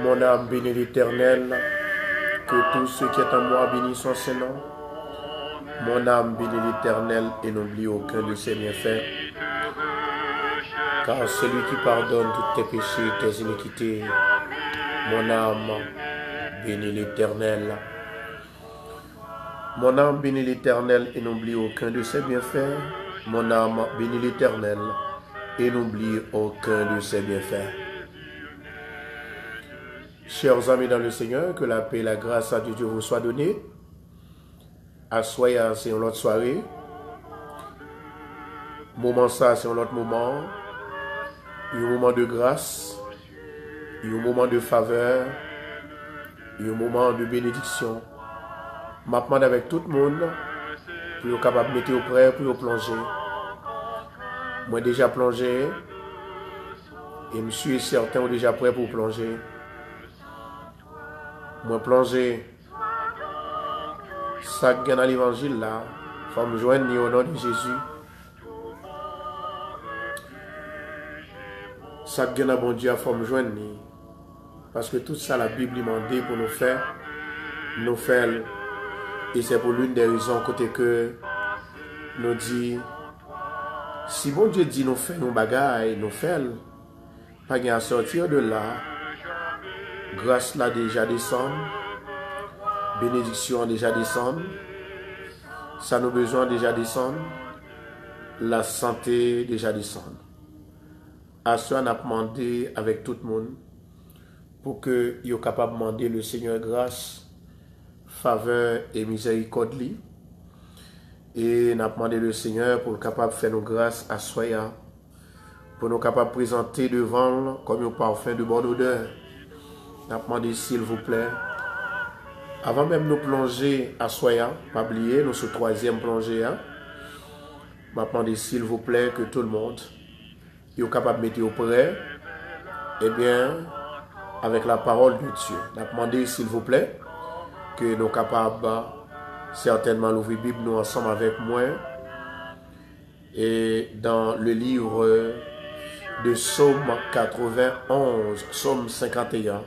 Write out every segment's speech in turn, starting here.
Mon âme bénit l'Éternel, que tout ce qui est en moi bénisse son Saint-Nom. Mon âme bénit l'Éternel et n'oublie aucun de ses bienfaits. Car celui qui pardonne tous tes péchés, tes iniquités, mon âme bénit l'Éternel. Mon âme bénit l'Éternel et n'oublie aucun de ses bienfaits. Mon âme bénit l'Éternel et n'oublie aucun de ses bienfaits. Chers amis dans le Seigneur, que la paix et la grâce de Dieu vous soient données. Assoyez, c'est une autre soirée. Moment ça, c'est un autre moment. Un moment de grâce, un moment de faveur, un moment de bénédiction. Je demande avec tout le monde pour être capable de mettre au prêt, pour plonger. Moi déjà plongé et je suis certain que déjà prêt pour plonger. Moi plongé, ça qui est dans l'évangile là, il faut me joindre au nom de Jésus. Ça qui est dans bon Dieu, il faut me joindre. Parce que tout ça, la Bible m'a dit pour nous faire. Et c'est pour l'une des raisons côté que nous dit, si bon Dieu dit nous faire nos bagailles, nous faire, pas à sortir de là, grâce là déjà descend, bénédiction déjà descend, ça nous besoin déjà descend, la santé déjà descend. À ce on a demandé avec tout le monde pour que soient capable de demander le Seigneur grâce, faveur et miséricorde. Et nous avons demandé le Seigneur pour capable de faire nos grâces à Soya, pour nous capable de présenter devant comme un parfum de bonne odeur. Nous avons demandé s'il vous plaît, avant même de nous plonger à Soya, pas oublier, nous sommes troisième plongée, nous avons demandé s'il vous plaît que tout le monde est capable de mettre au prêt, eh bien, avec la parole de Dieu. Nous avons demandé s'il vous plaît, que nous sommes capables certainement l'ouvrir Bible nous ensemble avec moi et dans le livre de Psaume 91, Psaume 51.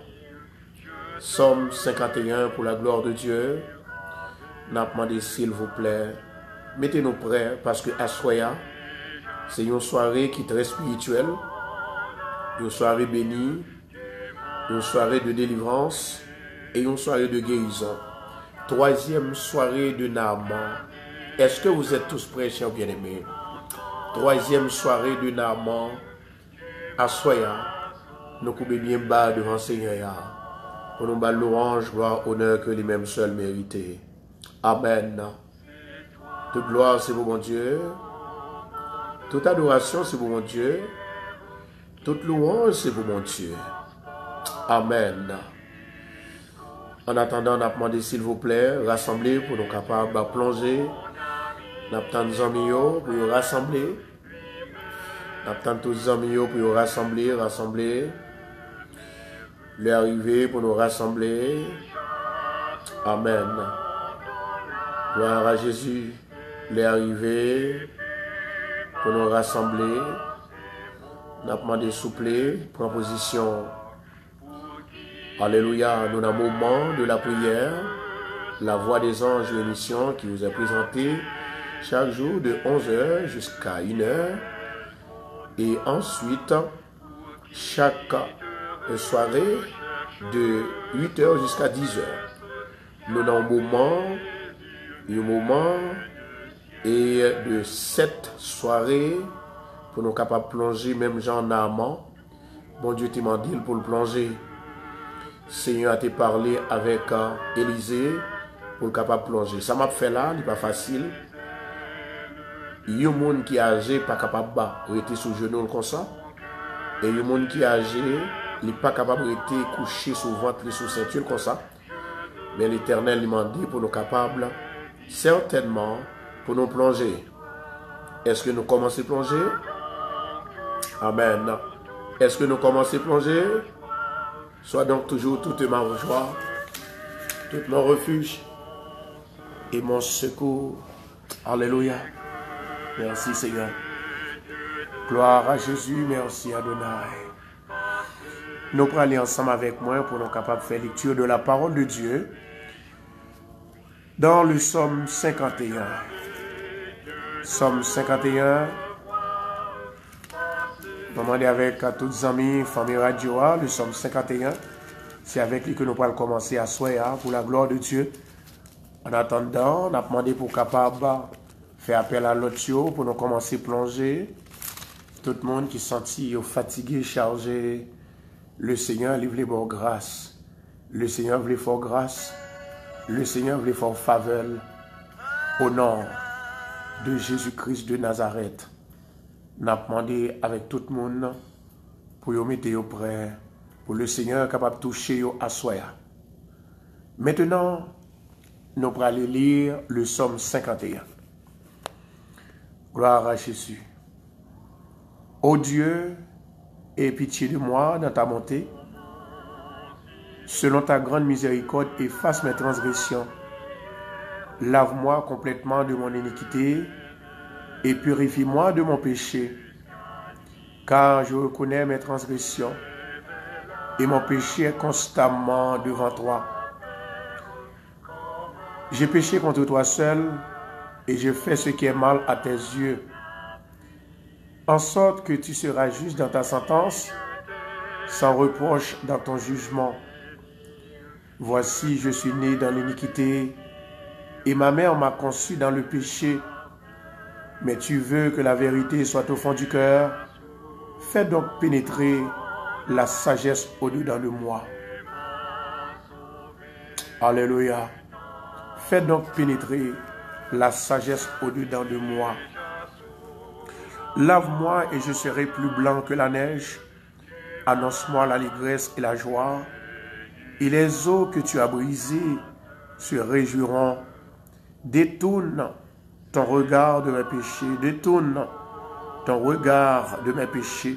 Psaume 51 pour la gloire de Dieu. Nous avons demandé s'il vous plaît, mettez-nous prêts parce que Assoya, c'est une soirée qui est très spirituelle, une soirée bénie, une soirée de délivrance et une soirée de guérison. Troisième soirée de Naaman. Est-ce que vous êtes tous prêts, chers bien-aimés? Troisième soirée de Naaman. Assoya, nous pouvons bien bas devant le Seigneur. Pour nous battre l'orange, gloire, honneur que lui-même seul méritait. Amen. Toute gloire, c'est pour mon Dieu. Toute adoration, c'est pour mon Dieu. Toute louange, c'est pour mon Dieu. Amen. En attendant, on a demandé s'il vous plaît, rassembler pour nous capables de plonger. On attend nos amis pour nous rassembler. On attend tous les amis pour nous rassembler. Les arriver pour nous rassembler. Amen. Gloire à Jésus. Les arriver pour nous rassembler. On a demandé souple, prendre position. Alléluia, nous avons un moment de la prière, la voix des anges, l'émission qui vous est présentée chaque jour de 11h jusqu'à 1h. Et ensuite, chaque soirée de 8h jusqu'à 10h. Nous avons un moment et de 7 soirées pour nous capables de plonger, même Jean Naaman. Bon Dieu t'a demandé pour le plonger. Seigneur a te parlé avec Élisée pour le capable de plonger. Ça m'a fait là, il n'est pas facile. Il y a un monde qui est âgé, pas capable de rester sous genou comme ça. Et il y a un monde qui est âgé, il n'est pas capable de rester couché sous ventre, sous ceinture comme ça. Mais l'Éternel m'a dit pour nous capables, certainement, pour nous plonger. Est-ce que nous commençons à plonger? Amen. Est-ce que nous commençons à plonger? Sois donc toujours toute ma joie, tout mon refuge et mon secours. Alléluia. Merci Seigneur. Gloire à Jésus, merci Adonai. Nous pourrons aller ensemble avec moi pour nous capables de faire lecture de la parole de Dieu dans le psaume 51. Psaume 51. Demandez avec à tous les amis, famille radio, le psaume 51. C'est avec lui que nous pourrons commencer à soir pour la gloire de Dieu. En attendant, on a demandé pour capable faire appel à l'autre pour nous commencer à plonger. Tout le monde qui sentit fatigué, chargé, le Seigneur lui voulait pour grâce. Le Seigneur voulait faire grâce. Le Seigneur voulait faire faveur. Au nom de Jésus-Christ de Nazareth, on a demandé avec tout le monde pour vous mettre prêt, pour le Seigneur capable de toucher à soi. Maintenant, nous allons aller lire le psaume 51. Gloire à Jésus. Ô Dieu, aie pitié de moi dans ta montée. Selon ta grande miséricorde, efface mes transgressions. Lave-moi complètement de mon iniquité et purifie-moi de mon péché. Car je reconnais mes transgressions et mon péché est constamment devant toi. J'ai péché contre toi seul et je fais ce qui est mal à tes yeux, en sorte que tu seras juste dans ta sentence, sans reproche dans ton jugement. Voici, je suis né dans l'iniquité et ma mère m'a conçu dans le péché. Mais tu veux que la vérité soit au fond du cœur. Fais donc pénétrer la sagesse au-dedans de moi. Alléluia. Fais donc pénétrer la sagesse au-dedans de moi. Lave-moi et je serai plus blanc que la neige. Annonce-moi l'allégresse et la joie. Et les eaux que tu as brisées se réjouiront. Détourne ton regard de mes péchés. Détourne ton regard de mes péchés.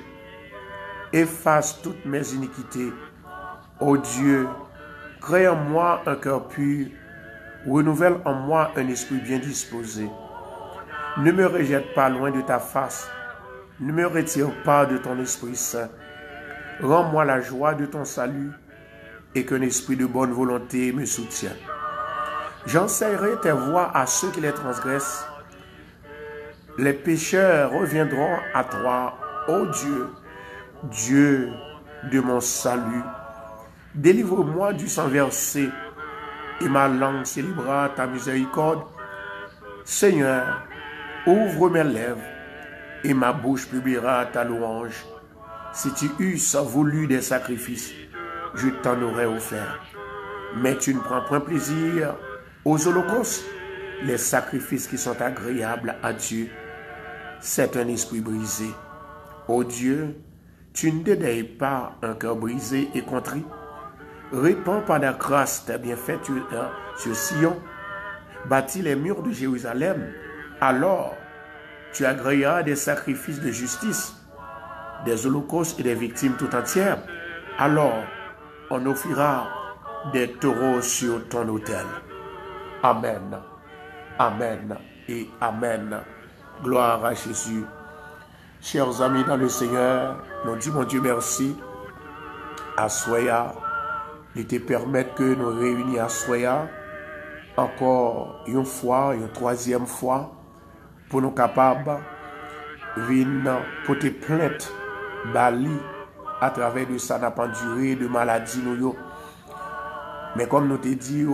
Efface toutes mes iniquités. Ô Dieu, crée en moi un cœur pur. Renouvelle en moi un esprit bien disposé. Ne me rejette pas loin de ta face. Ne me retire pas de ton Esprit Saint. Rends-moi la joie de ton salut et qu'un esprit de bonne volonté me soutienne. J'enseignerai tes voies à ceux qui les transgressent. Les pécheurs reviendront à toi, ô Dieu, Dieu de mon salut. Délivre-moi du sang versé et ma langue célébrera ta miséricorde. Seigneur, ouvre mes lèvres et ma bouche publiera ta louange. Si tu eusses voulu des sacrifices, je t'en aurais offert. Mais tu ne prends point plaisir aux holocaustes, les sacrifices qui sont agréables à Dieu. C'est un esprit brisé. Ô Dieu, tu ne dédaignes pas un cœur brisé et contrit. Répands par la grâce tes bienfaits sur Sion. Bâtis les murs de Jérusalem. Alors, tu agréeras des sacrifices de justice, des holocaustes et des victimes tout entières. Alors, on offrira des taureaux sur ton autel. Amen. Amen et Amen. Gloire à Jésus. Chers amis dans le Seigneur, nous disons Dieu merci à Soya. Il te permet que nous réunis à Soya encore une fois, une troisième fois, pour nous capables de venir porter plainte Bali à travers de ça n'a pas duré de maladie nous. Mais comme nous te dit,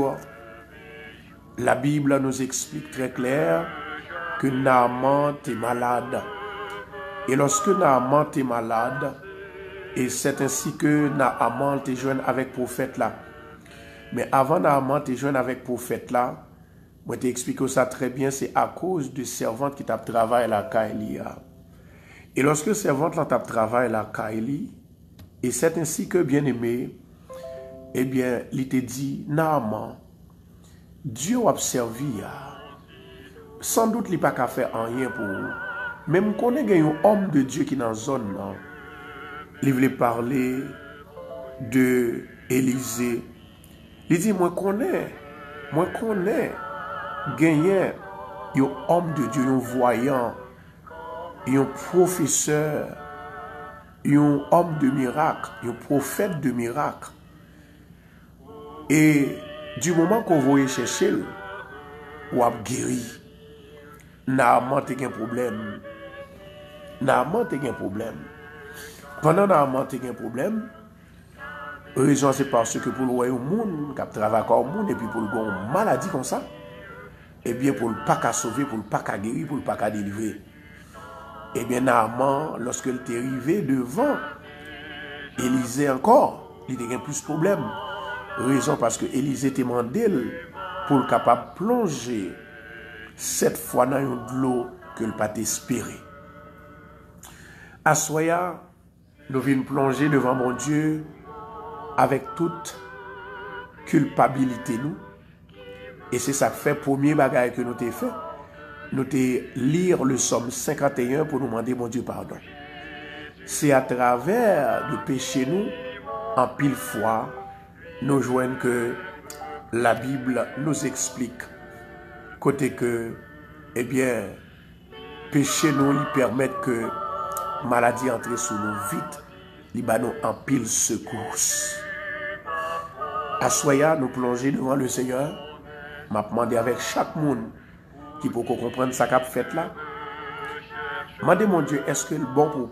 la Bible nous explique très clair que Naaman est malade. Et lorsque Naaman est malade, et c'est ainsi que Naaman est jeune avec le prophète là. Mais avant Naaman est jeune avec le prophète là, moi t'explique ça très bien, c'est à cause de servante qui t'a travaillé la Kaili. Et lorsque servante là t'a travaillé la Kaili, et c'est ainsi que bien aimé, eh bien, il te dit, Naaman, Dieu a servi, sans doute il n'a pas qu'à faire rien pour vous. Mais je connais un homme de Dieu qui est dans la zone, il voulait parler de Élisée. Il dit, moi connais, gagner un homme de Dieu, un voyant, un professeur un homme de miracle, un prophète de miracle. Et du moment qu'on voyait chercher, ou a guéri, Naaman te gen problème. Naaman te gen problème. Pendant Naaman te gen problème, raison c'est parce que pour le royaume monde, qui travaille comme monde, et puis pour le gon maladie comme ça, et bien pour le pas qu'à sauver, pour le pas qu'à guérir, pour le pas qu'à délivrer. Et bien Naaman, lorsque il est arrivé devant Élisée encore, il a plus de problème. Raison parce que Élisée était mandé pour le capable plonger 7 fois dans une l'eau que le pas espéré. À Soya, nous venons plonger devant mon Dieu avec toute culpabilité nous. Et c'est ça que fait premier bagage que nous t'ai fait. Nous t'ai lire le psaume 51 pour nous demander mon Dieu pardon. C'est à travers le péché nous, en pile fois, nous joignons que la Bible nous explique côté que, eh bien, péché nous lui permettent que maladie entre sous nous vite, li ba nous en pile secousse. À Soya, nous plonger devant le Seigneur, m'a demandé avec chaque monde qui peut comprendre ça qu'a fait là. M'a demandé mon Dieu, est-ce que le bon pour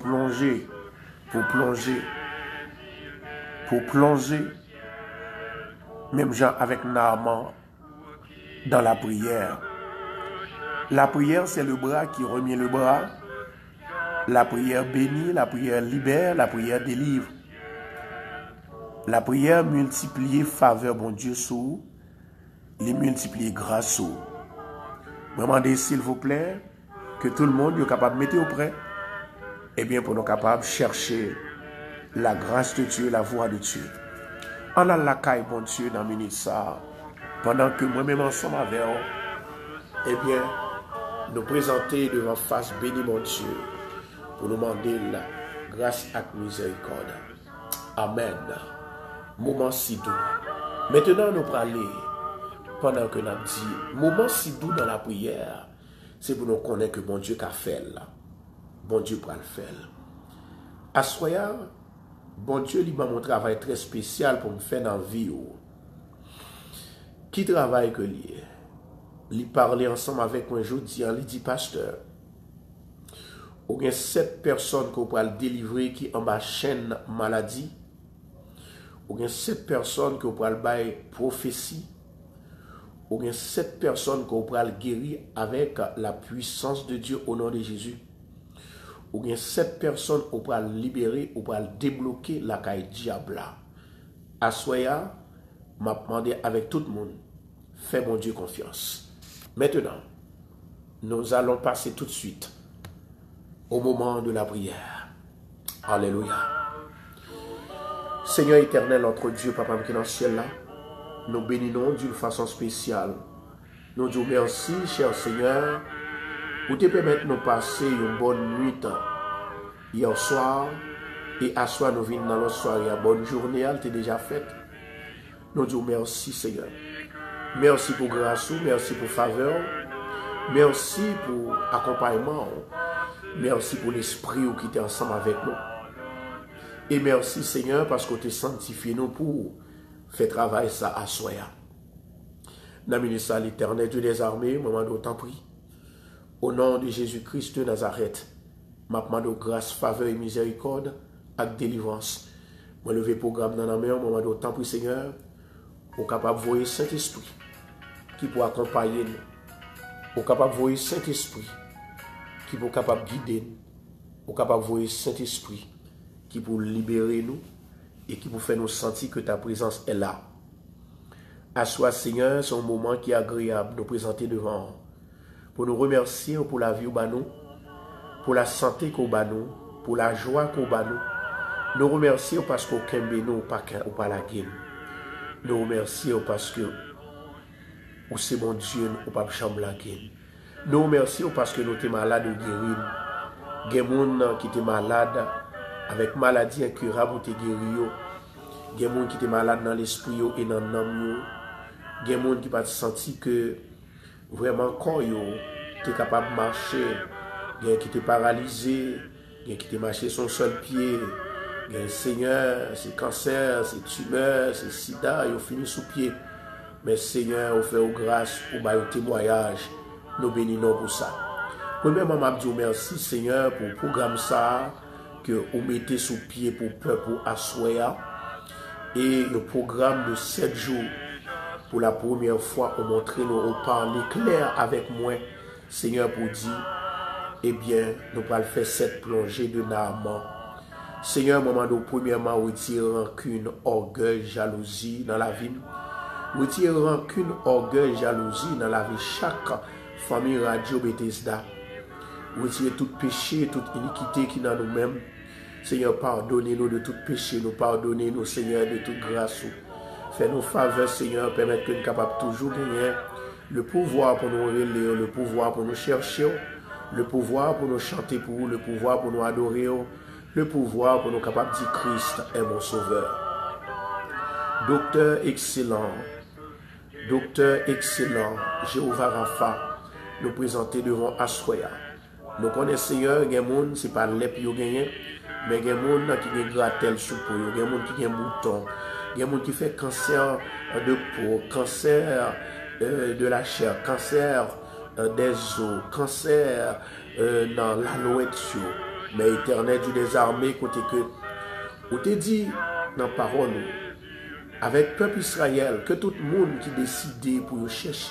plonger, même gens avec Naaman dans la prière. La prière, c'est le bras qui remet le bras. La prière bénit, la prière libère, la prière délivre. La prière multiplie faveur, bon Dieu, sous, les multiplier grâce sous. Je demande, s'il vous plaît, que tout le monde est capable de mettre au près, et bien pour nous capables de chercher la grâce de Dieu, la voix de Dieu. En a la caille, bon Dieu, dans minute ça, pendant que moi-même ensemble avec vous, eh bien, nous présenter devant face béni, mon Dieu, pour nous demander la grâce et miséricorde. Amen. Moment si doux. Maintenant, nous parlons, pendant que nous avons dit, moment si doux dans la prière, c'est pour nous connaître que bon Dieu qu'a fait là. Bon Dieu pour le faire. À Soya, bon Dieu lui m'a mon travail très spécial pour me faire dans la vie. Qui travaille que lui? Il parlait ensemble avec moi aujourd'hui, il dit pasteur, il y a 7 personnes qu'on peut délivrer qui en bas chaîne maladie. Il y a 7 personnes qu'on peut bailler prophétie. Il y a 7 personnes qu'on peut guérir avec la puissance de Dieu au nom de Jésus. Il y a 7 personnes qu'on peut libérer ou peut débloquer la caille diable. À Soya, m'a demandé avec tout le monde, fais mon Dieu confiance. Maintenant, nous allons passer tout de suite au moment de la prière. Alléluia. Seigneur éternel, notre Dieu, Papa qui est dans le ciel là, nous bénissons d'une façon spéciale. Nous disons merci, cher Seigneur, pour te permettre de nous passer une bonne nuit hier soir. Et à soir, nous venons dans la soirée. Bonne journée, elle t'est déjà faite. Nous disons merci, Seigneur. Merci pour grâce, merci pour faveur, merci pour accompagnement, merci pour l'esprit qui est ensemble avec nous. Et merci Seigneur parce que tu as sanctifié nous pour faire travail ça à Soya. Dans le ministère l'éternel Dieu des armées, maman d'autant prie. Au nom de Jésus-Christ de Nazareth, ma demande grâce, faveur et miséricorde avec délivrance. Je lever le programme dans la main, maman d'autant prie Seigneur, pour capable de voir Saint-Esprit qui peut accompagner nous, pour capable de voir Saint-Esprit qui peut capable de guider nous, pour capable de voir Saint-Esprit qui peut libérer nous et qui peut faire nous sentir que ta présence est là. À soi, Seigneur, c'est un moment qui est agréable de nous présenter devant, pour nous remercier pour la vie au banou, pour la santé qu'au banou, pour la joie qu'au banou. Nous remercions parce qu'aucun bénou ou pas la gueule. Nous remercions parce que ou c'est mon Dieu, ou pas chambre la gueule. Nous remercions parce que nous sommes malades ou guéris. Il y a des gens qui sont malades avec maladie incurable ou guéris. Il y a des gens qui sont malades dans l'esprit et dans l'âme. Il y a des gens qui ne sentent que vraiment quand ils sont capables de marcher. Il y a des gens qui sont paralysés. Il qui te marché son seul pied. Seigneur, c'est cancer, c'est tumeur, c'est sida, ils ont fini sous pied. Mais Seigneur, on fait grâce pour le témoignage. Nous bénissons pour ça. Premièrement, je dis merci Seigneur pour le programme ça que vous mettez sous pied pour le peuple pour Assoya. Et le programme de 7 jours, pour la première fois, on montre nous, on parle clair avec moi, Seigneur, pour dire, eh bien, nous allons faire cette plongée de Naaman. Seigneur, moment où premièrement, retire rancune, orgueil, jalousie dans la vie. Retire rancune, orgueil, jalousie dans la vie chaque famille Radio Bethesda. Retire tout péché, toute iniquité qui est dans nous-mêmes. Seigneur, pardonnez-nous de tout péché, nous pardonnez-nous, Seigneur, de toute grâce. Fais-nous faveur, Seigneur, permettre que nous soyons capables toujours gagner le pouvoir pour nous relayer, le pouvoir pour nous chercher, le pouvoir pour nous chanter pour vous, le pouvoir pour nous adorer, le pouvoir pour nous capables de dire Christ est mon sauveur. Docteur excellent, Jéhovah Rapha, nous présenter devant Assoya. Nous connaissons, Seigneur, il y a des gens, ce n'est pas l'ép qui gagne, mais il y a des gens qui ont gratel sous peau, il y a des gens qui ont mouton, il y a des gens qui font cancer de peau, cancer de la chair, cancer des os, cancer dans l'alouette. Mais Éternel Dieu des armées, côté que, vous te dit dans la parole, avec le peuple Israël, que tout le monde qui décide pour chercher,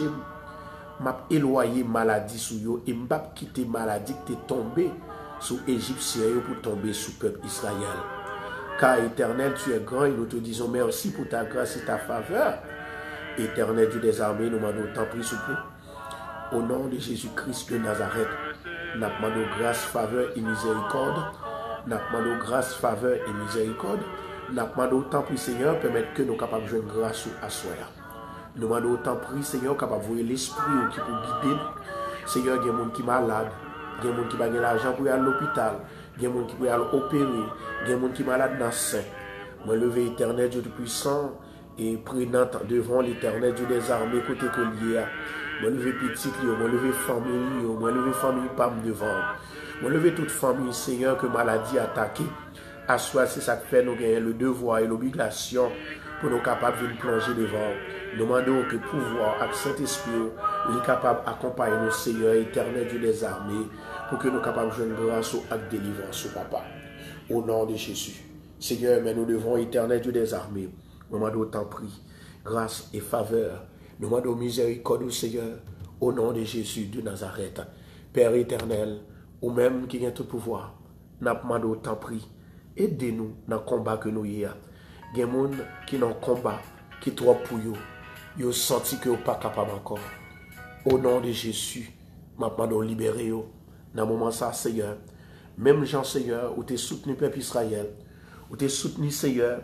m'a éloigné maladie sur eux et m'a quitté maladie qui est tombée sur Égyptien pour tomber sur le peuple Israël. Car Éternel, tu es grand et nous te disons merci pour ta grâce et ta faveur. Éternel Dieu des armées, nous demandons tant pris s'il vous plaît. Au nom de Jésus-Christ de Nazareth, nous demandons grâce, faveur et miséricorde. Nous demandons grâce, faveur et miséricorde. Nous demandons tant pris Seigneur, permettre que nous soyons capables de jouer grâce à soi. Nous demandons autant pris, Seigneur, capable de voir l'esprit qui peut guider. Seigneur, il y a des gens qui sont malades, il y a des gens qui n'ont pas l'argent pour aller à l'hôpital, il y a des gens qui peuvent aller opérer, il y a des gens qui sont malades dans le sein. Moi, lever éternel Dieu Tout-Puissant et prenant devant l'éternel Dieu des armées, côté que lié. Moi, lever petit, moi, lever famille, moi, lever famille, pas devant. Moi, lever toute famille, Seigneur, que maladie attaquée. À soi, c'est ça que fait nous gagner le devoir et l'obligation pour nous capables de plonger devant. Nous demandons que pouvoir, avec Saint-Esprit, est capable d'accompagner nos Seigneur éternel Dieu des armées, pour que nous capables de jouer grâce avec délivrance, Papa. Au nom de Jésus. Seigneur, mais nous devons éternel Dieu des armées. Nous demandons autant prix, grâce et faveur. Nous demandons miséricorde au Seigneur, au nom de Jésus de Nazareth. Père éternel, ou même qui a tout pouvoir, nous demandons autant prix. Aidez-nous dans le combat que nous y avons. Il y a des gens qui dans le combat, qui sont trop pour eux. Ils ont senti qu'ils ne sont pas capables encore. Au nom de Jésus, je demande de libérer eux. Dans ce moment, ça, Seigneur, même Jean, Seigneur, où tu as soutenu le peuple Israël, où tu as soutenu, Seigneur,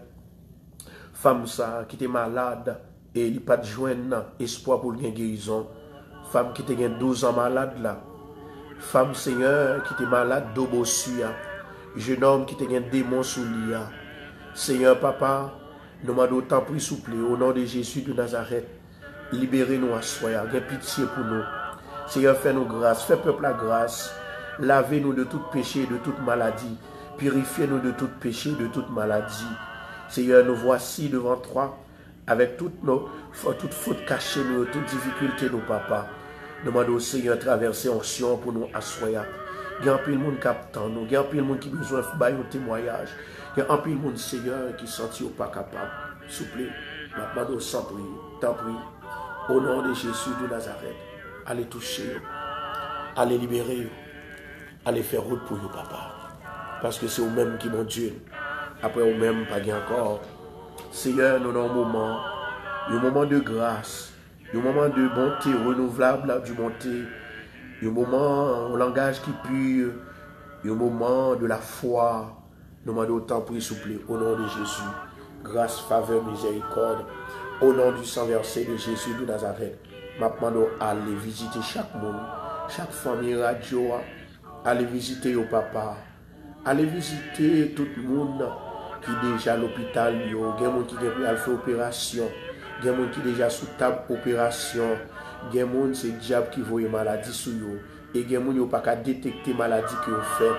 femme ça, qui était malade, et il n'a pas de joindre espoir pour une guérison. Femme qui était 12 ans malade là. Femme, Seigneur, qui était malade d'obossu. Jeune homme qui était un démon sous lui. Seigneur, Papa, nous demandons autant pris souple au nom de Jésus de Nazareth. Libérez-nous à soi, ayez pitié pour nous. Seigneur, fais-nous grâce, fais peuple la grâce. Lavez-nous de tout péché, de toute maladie. Purifiez-nous de tout péché, de toute maladie. Seigneur, nous voici devant toi, avec toutes fautes cachées, toutes difficultés, nos papas. Nous demandons au Seigneur traverser onction pour nous assoyer. Il y a un peu de monde qui attend nous, il y a un peu de monde qui a besoin de faire un témoignage. Il y a un peu de monde, Seigneur, qui ne sentit pas capable. S'il vous plaît, nous demandons sans prier, tant prie, au nom de Jésus de Nazareth. Allez toucher, allez libérer, allez faire route pour vous, papa. Parce que c'est vous-même qui mon Dieu. Après vous-même, pas encore. Seigneur, nous avons un moment de grâce, un moment de bonté renouvelable du bonté, un moment au langage qui pue, un moment de la foi. Nous demandons autant pour s'il vous plaît, au nom de Jésus. Grâce, faveur, miséricorde. Au nom du sang versé de Jésus de Nazareth. Nous demandons aller visiter chaque monde, chaque famille radio. Allez visiter au papa. Allez visiter tout le monde qui est déjà à l'hôpital. Il y a des gens qui ont fait opération. Il y a des gens qui sont déjà sous table opération. Il y a des gens c'est le diable qui voit maladie sur eux. Et il y a des gens qui n'ont pas détecter maladie qu'ils ont fait.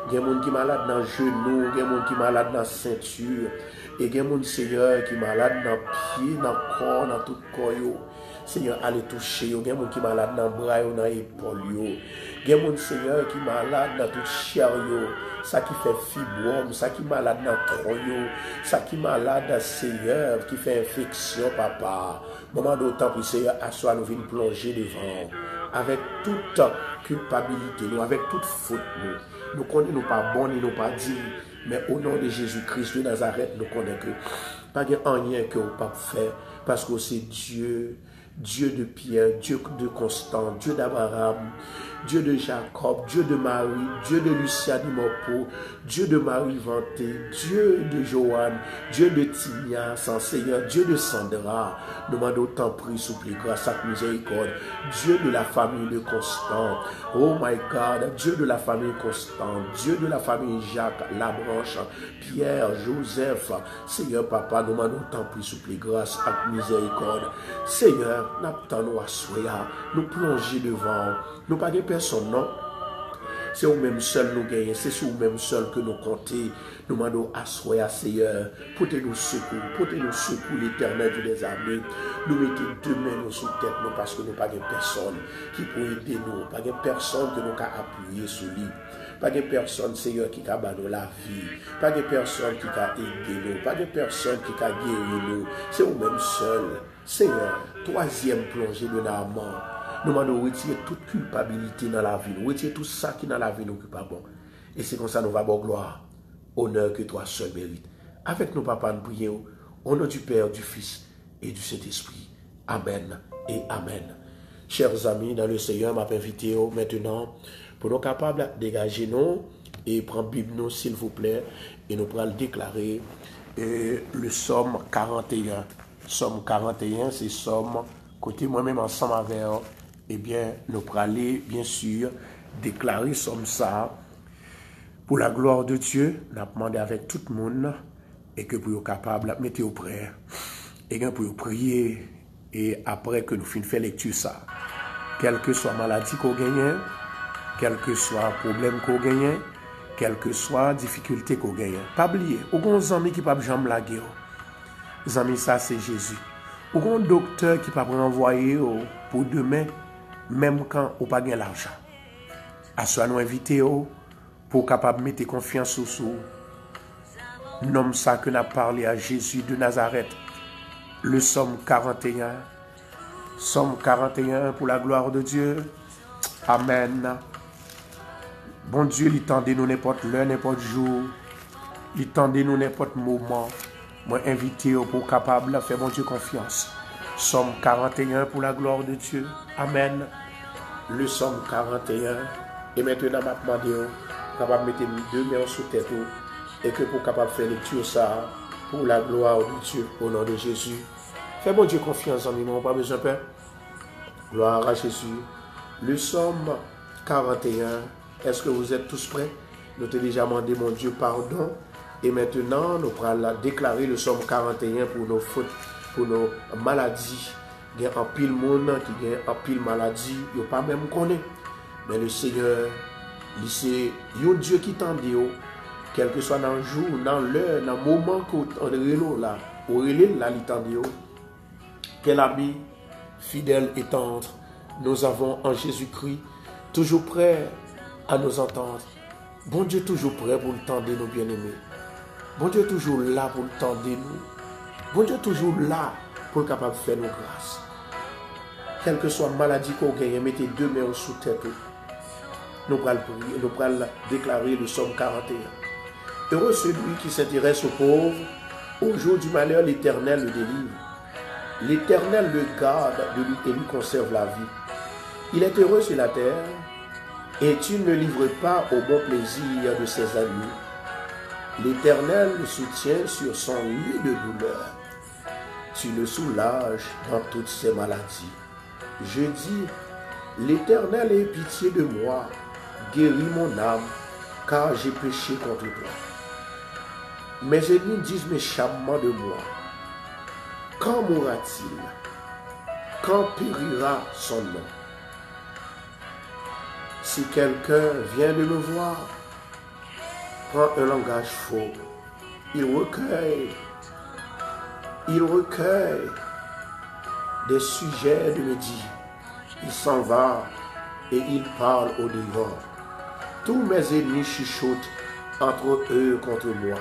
Il y a des gens qui sont malades dans le genou, il y a des gens qui sont malades dans la ceinture, et il y a des gens, Seigneur, qui sont malades dans le pied, dans le corps, dans tout le corps. Seigneur, allez toucher. Il y a des gens qui sont malades dans le bras, dans l'épaule. Il y a des gens, Seigneur, qui sont malades dans toute chair. Ça qui fait fibrome, ça qui est malade dans le tronc, ça qui est malade, Seigneur, qui fait infection, papa. Moment d'autant que Seigneur, à soi, nous venons plonger devant, avec toute culpabilité, nous, avec toute faute, nous connaissons nous pas bon, nous pas dit, mais au nom de Jésus-Christ de Nazareth, nous connaissons que pas de rien que vous pas faire, parce que c'est Dieu, Dieu de Pierre, Dieu de Constant, Dieu d'Abraham, Dieu de Jacob, Dieu de Marie, Dieu de Lucia Dimopo, Dieu de Marie Vanté, Dieu de Joanne, Dieu de Timia, sans Seigneur, Dieu de Sandra, nous demandons autant pris, souple, grâce à miséricorde, Dieu de la famille de Constant, oh my God, Dieu de la famille Constant, Dieu de la famille Jacques, Labranche, Pierre, Joseph, Seigneur Papa, nous demandons autant pris, souple, grâce à miséricorde, Seigneur, nous assoya, nous plonger devant, nous pas de personne, non. C'est vous-même seul nous gagnons, c'est sur vous-même seul que nous comptons. Nous demandons assoya, Seigneur, portez-nous secours, l'Éternel des armées. Nous mettons deux mains sous tête, nous, parce que nous pas de personne qui peut aider nous, pas de personne que nous pouvons appuyer sur lui. Pas de personne, Seigneur, qui a donné la vie. Pas de personne qui a aidé nous. Pas de personne qui a guéri nous. C'est vous-même seul. Seigneur, troisième plongée de la mort. Nous demandons de retirer toute culpabilité dans la vie. Nous retirer tout ça qui dans la vie nous n'est pas bon. Et c'est comme ça nous va avoir gloire, honneur que toi seul mérites. Avec nos papas, nous prions au nom du Père, du Fils et du Saint-Esprit. Amen et Amen. Chers amis, dans le Seigneur, m'a invité maintenant pour nous capables de dégager nous et prendre Bible nous, s'il vous plaît, et nous pourrons le déclarer le Somme 41. Somme 41, c'est Somme, côté moi-même ensemble avec eux, eh bien, nous pourrons aller, bien sûr, déclarer Somme ça pour la gloire de Dieu. Nous avons demandé avec tout le monde et que pour être capable, mettez au prêt et que pour prier et après que nous finissons faire lecture ça, quelle que soit maladie qu'on gagne, quel que soit problème qu'on gagne, quelle que soit difficulté qu'on gagne. Pas oublier, aucun ami qui pas jamais la guerre. Les amis, ça c'est Jésus. Aucun docteur qui pas renvoyer pour demain, même quand on pas gain l'argent. À soi nous inviter pour capable mettre confiance sous nom ça que n'a parlé à Jésus de Nazareth. Le Somme 41. Somme 41 pour la gloire de Dieu. Amen. Bon Dieu, il tendait nous n'importe l'heure, n'importe jour. Il tendait nous n'importe moment. Moi, invité pour capable de faire mon Dieu confiance. Somme 41 pour la gloire de Dieu. Amen. Le Somme 41. Et maintenant, je vais demander capable de mettre deux mains sous tête et que pour capable de faire lecture ça pour la gloire de Dieu au nom de Jésus. Fais mon Dieu confiance en nous, pas besoin de peur. Gloire à Jésus. Le Somme 41. Est-ce que vous êtes tous prêts? Nous t'ai déjà demandé, mon Dieu, pardon. Et maintenant, nous allons déclarer le Somme 41 pour nos fautes, pour nos maladies. Il y a un pile monde qui a un pile maladie, il n'y a pas même connaît. Mais le Seigneur, c'est un Dieu qui t'en dit, quel que soit dans le jour, dans l'heure, dans le moment qu'on est là, où il est là, il t'en dit, quel ami fidèle et tendre nous avons en Jésus-Christ, toujours prêt à nous entendre. Bon Dieu toujours prêt pour le tendre nos bien-aimés. Bon Dieu toujours là pour le tendre nous. Bon Dieu toujours là pour le capable de faire nos grâces. Quelle que soit la maladie qu'on gagne, mettez deux mains sous tête. Nous allons déclarer le Somme 41. Heureux celui qui s'intéresse aux pauvres. Au jour du malheur, l'Éternel le délivre. L'Éternel le garde et lui conserve la vie. Il est heureux sur la terre, et tu ne livres pas au bon plaisir de ses amis. L'Éternel le soutient sur son lit de douleur. Tu le soulages dans toutes ses maladies. Je dis, l'Éternel ait pitié de moi, guéris mon âme, car j'ai péché contre toi. Mes ennemis disent méchamment de moi. Quand mourra-t-il? Quand périra son nom? Si quelqu'un vient de me voir, prend un langage faux. Il recueille des sujets de médit. Il s'en va et il parle au dehors. Tous mes ennemis chuchotent entre eux contre moi.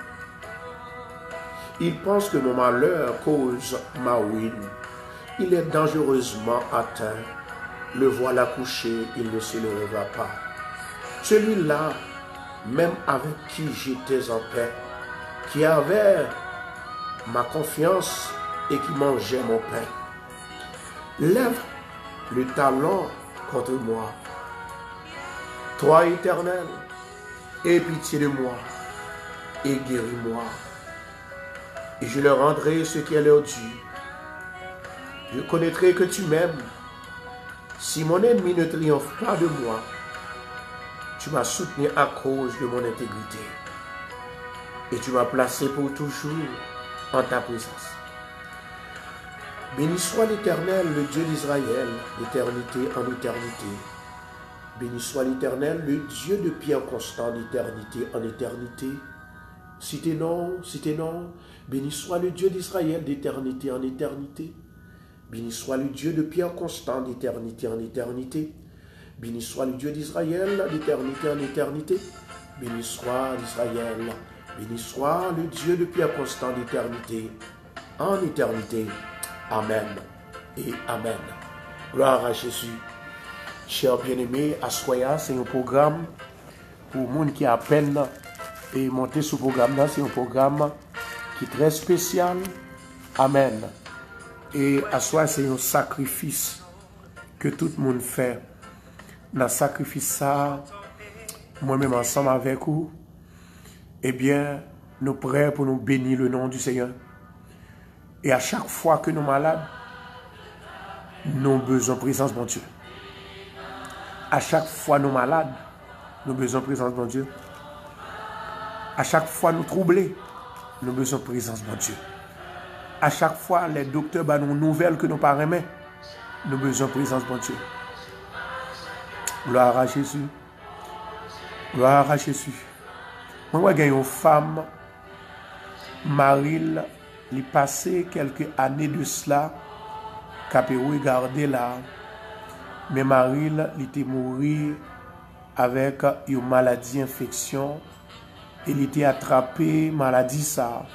Ils pensent que mon malheur cause ma ruine. Il est dangereusement atteint. Le voilà couché, il ne se lèvera pas. Celui-là, même avec qui j'étais en paix, qui avait ma confiance et qui mangeait mon pain, lève le talon contre moi. Toi, Éternel, aie pitié de moi et guéris-moi. Et je leur rendrai ce qui est leur dû. Je connaîtrai que tu m'aimes. Si mon ennemi ne triomphe pas de moi, tu m'as soutenu à cause de mon intégrité. Et tu m'as placé pour toujours en ta présence. Béni soit l'Éternel, le Dieu d'Israël, d'éternité en éternité. Béni soit l'Éternel, le Dieu de pierre constant, d'éternité en éternité. Citez non. Béni soit le Dieu d'Israël, d'éternité en éternité. Béni soit le Dieu de pierre constant, d'éternité en éternité. Béni soit le Dieu d'Israël, d'éternité en éternité. Béni soit l'Israël. Béni soit le Dieu de pierre constant, d'éternité en éternité. Amen et Amen. Gloire à Jésus. Chers bien-aimés, Assoya, c'est un programme pour les gens qui a peine et monter ce programme-là. C'est un programme qui est très spécial. Amen. Et Assoya, c'est un sacrifice que tout le monde fait. Dans le sacrifice, ça, moi-même ensemble avec vous, eh bien, nous prêts pour nous bénir le nom du Seigneur. Et à chaque fois que nous sommes malades, nous avons besoin de présence de mon Dieu. À chaque fois que nous sommes malades, nous avons besoin de présence de mon Dieu. À chaque fois que nous troublés, nous avons besoin de présence de mon Dieu. À chaque fois, les docteurs nous nouvelles que nous pas aimer, nous avons besoin de présence de mon Dieu. Gloire à Jésus. Gloire à Jésus. Moi, j'ai une femme, Maril, il passé quelques années de cela, qui a pu regarder là. Mais Maril, il était mort avec une maladie, infection. Il était attrapé, maladie ça.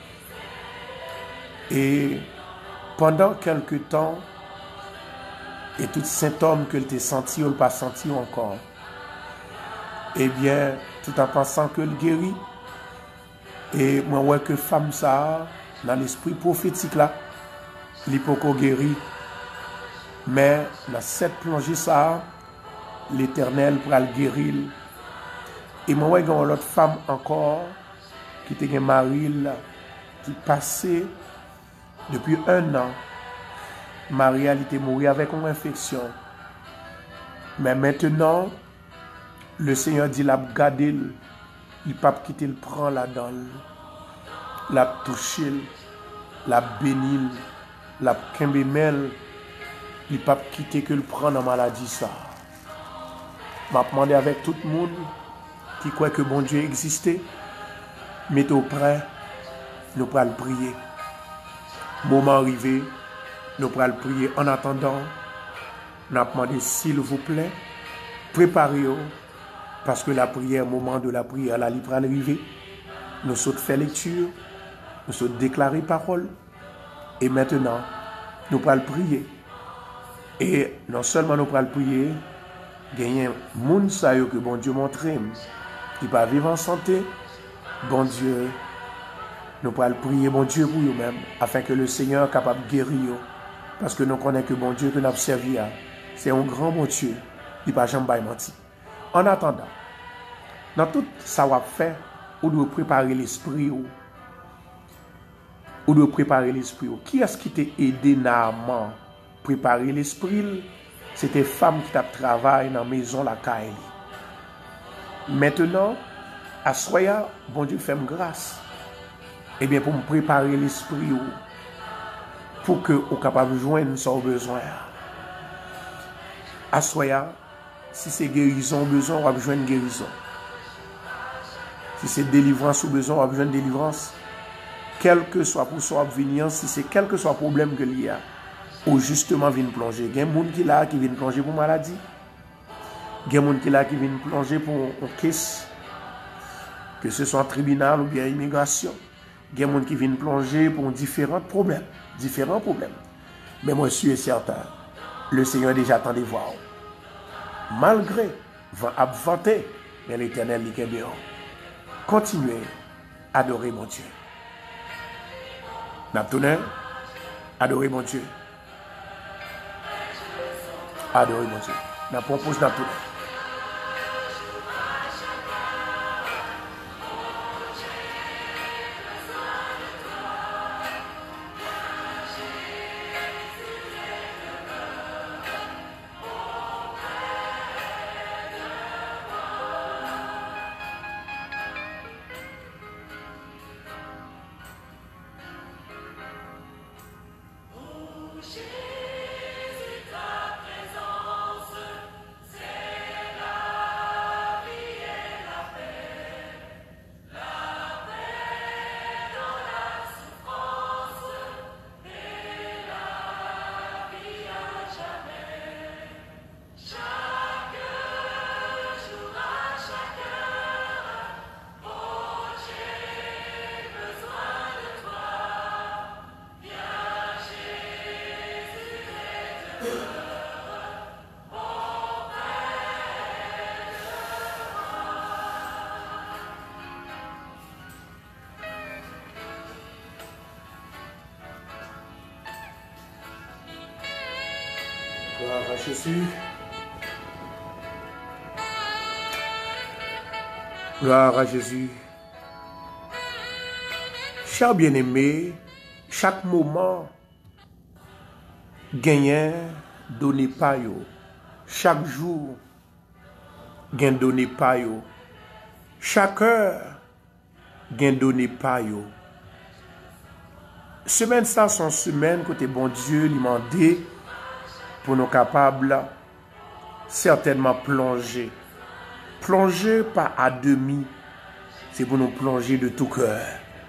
Et pendant quelques temps, et tous les symptômes que tu senti ou pas senti encore, eh bien, tout en pensant que le guérit, et moi, ouais, que femme ça, dans l'esprit prophétique là, l'hypoco guérit, mais dans cette plongée ça, l'Éternel pour le guérir. Et moi, ouais, il y a une autre femme encore, qui était un mari qui passait depuis 1 an. Marie était morte avec une infection. Mais maintenant, le Seigneur dit l'a gardé, il ne peut pas quitter le prend là-dedans, l'a touché, l'a béni, l'a kembemel, il ne peut pas quitter que le prend dans la maladie ça. Je vais demander avec tout le monde qui croit que bon Dieu existait, mettez-vous prêt, nous allons prier. Moment arrivé, nous allons prier. En attendant, nous allons demander s'il vous plaît, préparez-vous, parce que la prière, moment de la prière, la libre arriver. Nous sommes fait lecture, nous sommes déclaré parole, et maintenant, nous allons prier. Et non seulement nous allons prier, gagner moun sa yo que bon Dieu montre, qui va vivre en santé, bon Dieu, nous allons prier bon Dieu pour nous-mêmes, afin que le Seigneur soit capable de guérir. Parce que nous connaissons que bon Dieu que nous avons servi, c'est un grand bon Dieu, il ne va jamais mentir. En attendant, dans tout ça va faire, on doit préparer l'esprit. On doit préparer l'esprit. Qui est-ce qui t'a aidé à préparer l'esprit? C'était femme qui t'a travaillé dans la maison la caille. Maintenant, à soya, bon Dieu fait grâce. Eh bien, pour me préparer l'esprit, pour que vous capable de joindre son besoin. À soya, si c'est guérison besoin, on va joindre guérison. Si c'est délivrance ou besoin, on a besoin de délivrance. Quel que soit pour soi venir, si c'est quel que soit le problème que il y a, ou justement vient plonger. Il y a des gens qui là qui viennent plonger pour maladie. Il y a des gens qui là qui viennent plonger pour un caisse, que ce soit en tribunal ou bien immigration. Il y a des gens qui viennent plonger pour différents problèmes. Mais moi, je suis certain, le Seigneur déjà attend de voir. Malgré vent abvanté, mais l'Éternel dit que bien. Continuez à adorer mon Dieu. N'abtournez, adorer mon Dieu. Adorer mon Dieu. N'a propose n'abtournez. Gloire à Jésus. Gloire à Jésus. Chers bien-aimés, chaque moment gagnant donné par yo. Chaque jour gain donné par yo. Chaque heure gain donné par yo. Semaine ça son semaine côté bon Dieu lui mandé pour nous capables certainement plonger. Plonger pas à demi, c'est pour nous plonger de tout cœur.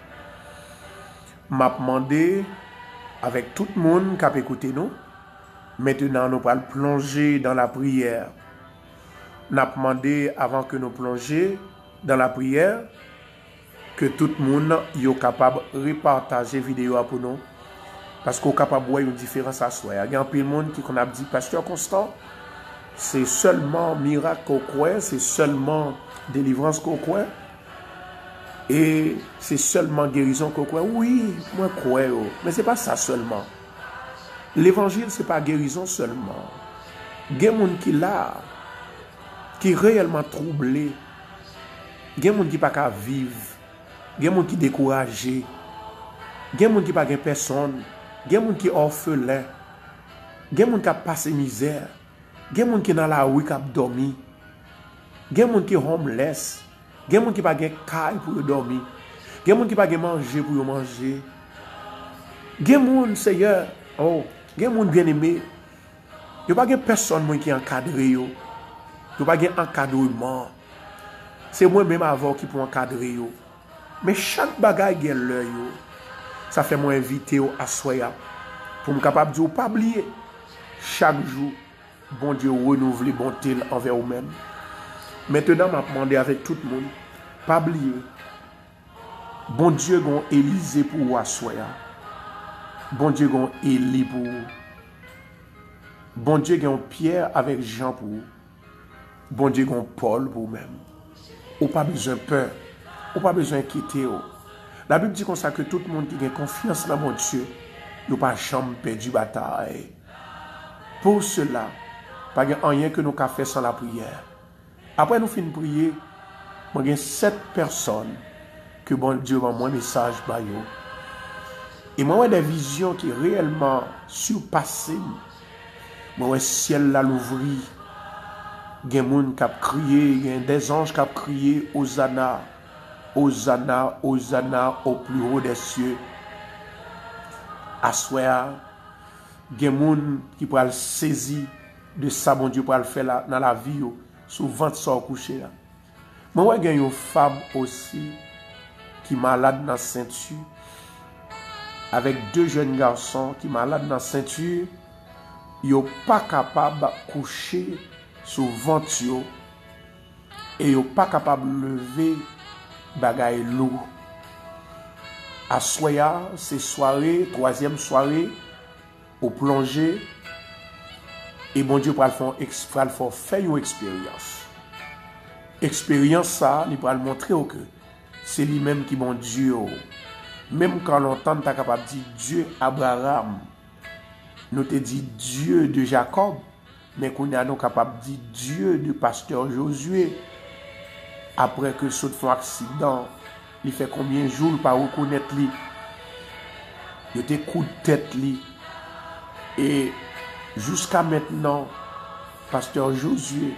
M'a demandé avec tout le monde qui a écouté nous, maintenant nous allons plonger dans la prière. N'a demandé avant que nous plongions dans la prière que tout le monde soit capable de repartager vidéo pour nous. Parce qu'on est capable de voir une différence à soi. Il y a un peu de monde qui a dit, Pasteur Constant, c'est seulement miracle qu'on croit, c'est seulement délivrance qu'on croit, et c'est seulement guérison qu'on croit. Oui, moi je crois, mais ce n'est pas ça seulement. L'évangile, ce n'est pas guérison seulement. Il y a des gens qui là, qui sont réellement troublés. Il y a des gens qui ne peuvent pas vivre. Il y a des gens qui sont découragés. Il y a des gens qui n'ont pas personne. Il y a des gens qui sont orphelins. Il y a des gens qui ont passé misère. Il y a des gens qui sont dans la rue qui ont dormi. Il y a des gens qui sont homeless. Il y a des gens qui n'ont pas de caille pour dormir. Il y a des gens qui n'ont pas de manger pour manger. Il y a des gens, Seigneur, oh, il y a des gens bien-aimés. Il n'y a pas de personne qui encadre. Il n'y a pas d'encadrement. C'est moi-même avant qui peux encadrer. Mais chaque bagaille qui est l'heure. Ça fait moi inviter à soya pour me capable de dire pas oublier chaque jour bon Dieu renouveler bonté envers vous-même. Maintenant m'a demandé avec tout le monde pas oublier bon Dieu gon Élysée pour vous soya. Bon Dieu gon Élie pour vous. Bon Dieu gon Pierre avec Jean pour vous. Bon Dieu gon Paul pour vous-même. Ou pas besoin de peur, ou pas besoin d'inquiéter. La Bible dit comme ça que tout le monde qui a confiance dans mon Dieu, n'a pas jamais perdu bataille. Pour cela, pas rien que nous avons fait sans la prière. Après nous finissons de prier, il y a 7 personnes que bon Dieu m'a envoyé un message. Et moi, j'ai des visions qui réellement surpassent. Moi, le ciel là l'ouvrir. Il y a des gens qui ont crié, il y a des anges qui ont crié Hosanna. Hosanna, Hosanna au plus haut des cieux. Assoya, il y a des gens qui peuvent saisir de ça, bon Dieu, pour le faire dans la vie, sous ventre sans coucher. Moi, il y a une femme aussi qui est malade dans la ceinture. Avec 2 jeunes garçons qui sont malades dans la ceinture. Ils ne sont pas capables de coucher sur le ventre. Et ils ne sont pas capables de lever bagay lourd. À soya, c'est soirée, 3e soirée, au plongée. Et bon Dieu, pour faire une expérience. Expérience ça, il va montrer que c'est lui-même qui est bon Dieu. Même quand l'entend, tu es capable de dire Dieu Abraham. Nous te dit Dieu de Jacob. Mais qu'on est capable de dire Dieu de pasteur Josué. Après que ce soit un accident, il fait combien de jours pour reconnaître lui. Il était coup de tête lui. Et jusqu'à maintenant, pasteur Josué,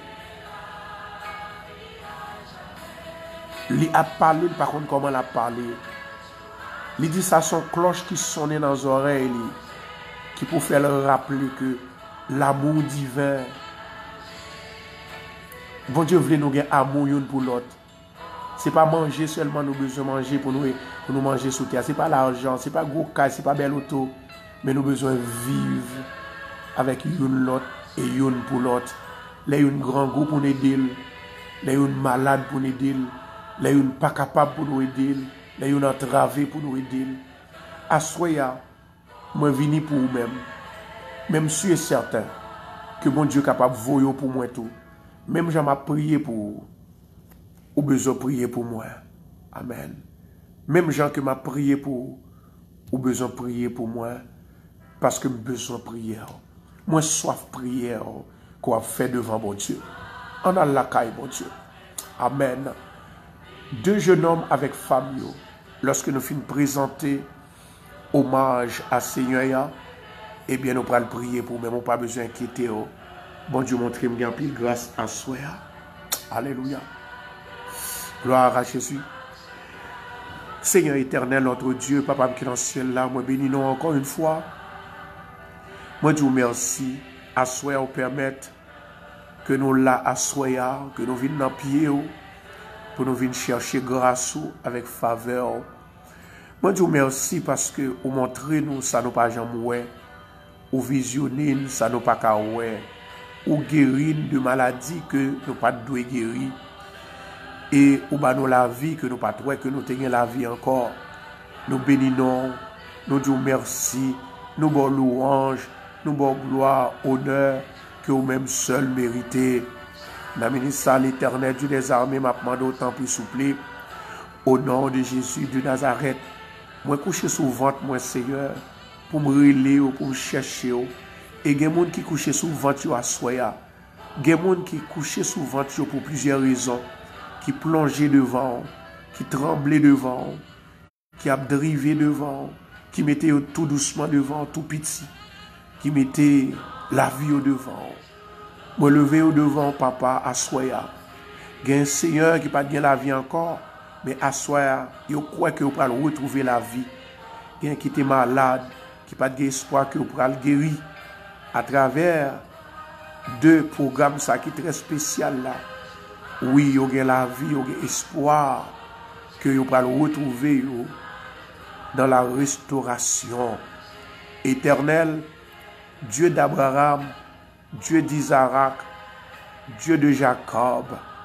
il a parlé, par contre, comment il a parlé. Il dit ça son cloche qui sonnait dans les oreilles, qui pour faire le rappeler que l'amour divin, bon Dieu voulait nous gagner amour l'un pour l'autre. Ce n'est pas manger seulement, nous besoin manger pour nous manger sous terre. Ce n'est pas l'argent, ce n'est pas gros caille, ce n'est pas belle auto, mais nous besoin vivre avec l'autre et une pour l'autre. Là, il y a un grand groupe pour nous aider. Là, il y a un malade pour nous aider. Là, il y a un pas capable pour nous aider. Là, il y a un entravé pour nous aider. À soya, moi, je viens pour vous-même. Même si je suis certain que mon Dieu est capable de voyer pour moi tout. Même j'en ai prié pour vous. Ou besoin de prier pour moi. Amen. Même gens que m'a prié pour vous. Ou besoin de prier pour moi. Parce que j'ai besoin de prière. Moi, soif prière qu'on a fait devant mon Dieu. On a la caille, mon Dieu. Amen. 2 jeunes hommes avec femme, lorsque nous finissons présenter hommage à Seigneur, eh bien, nous allons prier pour nous, nous pas besoin d'inquiéter. Bon Dieu, montrez-moi bien plus grâce à soi. Alléluia. Gloire à Jésus. Seigneur éternel, notre Dieu, Papa qui est dans le ciel là, moi bénis nous encore une fois. Moi, je vous remercie. À soi, vous permettre que nous là, à soi, que nous venions dans pied, pour nous venir chercher grâce avec faveur. Moi, je vous remercie parce que vous montrez nous, ça nous pas jamais, ou visionner, ça nous pas qu'à ou guérir de maladies que nous pas doué guérir. Et ou ba nous la vie que nous pas trouvé, que nous tenions la vie encore. Nous bénissons, nous disons merci, nous bon louange, nous bon gloire, honneur, que vous-même seul méritez. Dans le ministère l'éternel Dieu des armées m'a demandé autant plus souple. Au nom de Jésus de Nazareth, moi coucher sous ventre, moi Seigneur, pour me relayer, pour me chercher. Et il y a des gens qui couchent sous ventre à soya. Il y a des gens qui couchent sous ventre pour plusieurs raisons. Qui plongeaient devant, qui tremblaient devant, qui abdrivaient devant, qui mettaient tout doucement devant, tout petit, qui mettaient la vie au devant. Me lever au devant, papa, à soya. Il y a un Seigneur qui n'a pas bien la vie encore, mais à soya, il croit que vous pourrez retrouver la vie. Il y a un qui était malade, qui n'a pas d'espoir que vous pourrez le guérir à travers 2 programmes ça qui est très spécial là. Oui, il y a la vie, il y a l'espoir que vous pourrez le retrouver dans la restauration éternelle. Dieu d'Abraham, Dieu d'Isaac, Dieu de Jacob,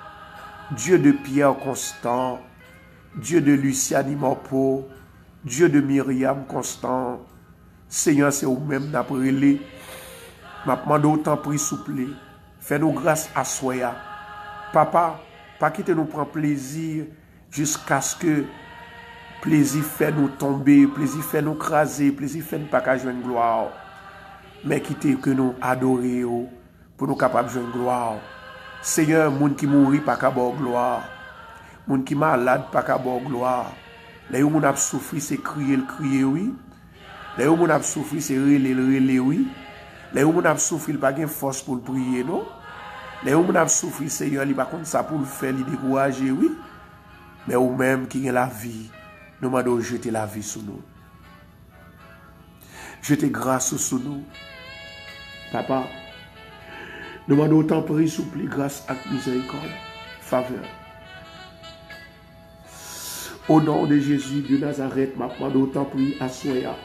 Dieu de Pierre Constant, Dieu de Luciani Morpo, Dieu de Myriam Constant. Seigneur, c'est vous-même d'après les. M'a demandé autant prix souple. Fais-nous grâce à soya. Papa, pas quitter nous prendre plaisir jusqu'à ce que plaisir fait nous tomber, plaisir fait nous craser, plaisir fait nous pas qu'à jouer une gloire. Mais quitter que nous adorer pour nous capables de jouer une gloire. Seigneur, moun qui mourit pas qu'à avoir gloire. Moun qui malade pas qu'à avoir gloire. Les gens qui ont souffert, c'est crier, oui. Les gens qui ont souffert, c'est relé, oui. Les gens qui ont souffert, pas de force pour prier, non. Les gens qui ont souffert, Seigneur, ils ne sont pas ça pour le faire, les décourager, oui. Mais vous-même qui avez la vie, nous demandons de jeter la vie sur nous. Jeter grâce sur nous. Papa, nous demandons autant prier, souple, grâce à miséricorde, faveur. Au nom de Jésus de Nazareth, ma demande autant prie à soya.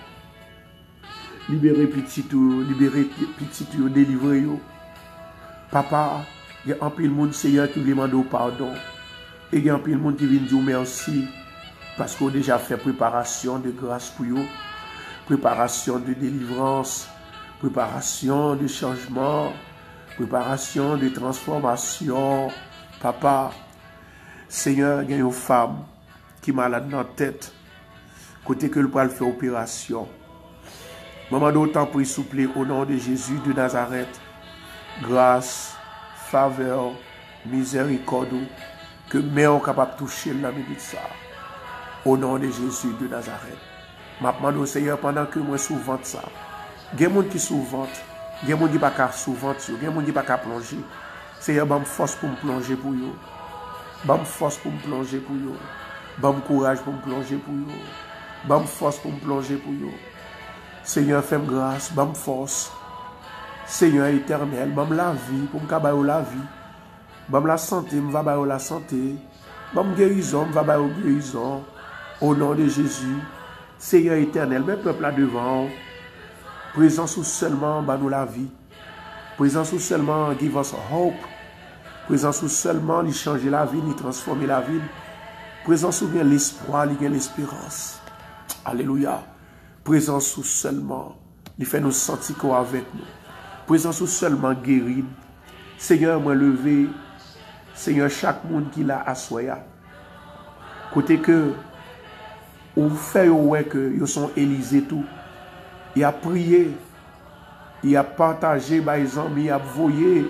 Libérez petit tout, délivrez yo. Papa, il y a un peu de monde Seigneur qui demande pardon. Et il y a un peu de monde qui vient dire merci parce qu'on a déjà fait préparation de grâce pour vous, préparation de délivrance, préparation de changement, préparation de transformation. Papa, Seigneur, il y a une femme qui est malade dans la tête, côté que le poil fait opération. Maman d'autant prie souple au nom de Jésus de Nazareth, grâce, faveur, miséricorde, que mère capable de toucher la minute ça. Au nom de Jésus de Nazareth. Je demande au Seigneur pendant que moi souvent ça. Il y a des gens qui souvent, il y a des gens qui ne sont pas souvent, il y a des gens qui ne sont pas plonger. Seigneur, donne force pour me plonger pour vous. Donne force pour me plonger pour vous. Donne courage pour me plonger pour vous. Donne force pour me plonger pour vous. Seigneur, fais-moi grâce, donne force. Seigneur éternel, donne la vie pour me cabayer la vie. Donne la santé, me va bailler la santé. Donne guérison, me va bailler guérison. Au nom de Jésus, Seigneur éternel, mes peuples là devant, présence ou seulement, bah nous la vie. Présence ou seulement, give us hope. Présence ou seulement, il changer la vie, il transformer la vie. Présence ou bien l'espoir, il gagne l'espérance. Alléluia. Présence ou seulement, il fait nous sentir qu'on avec nous. Présence ou seulement guérir. Seigneur, moi levé. Seigneur, chaque monde qui l'a assoya. Côté que, ou fait ouais que ils sont élisés tout. Il a prié. Il a partagé par les amis, il a voyé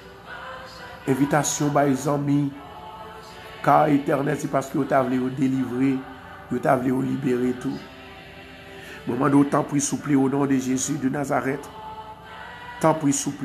invitation par les amis. Car éternel, c'est parce que vous avez voulu délivrer, vous avez voulu libérer tout. Moment d'autant prie souple au nom de Jésus de Nazareth. Tant prie souple.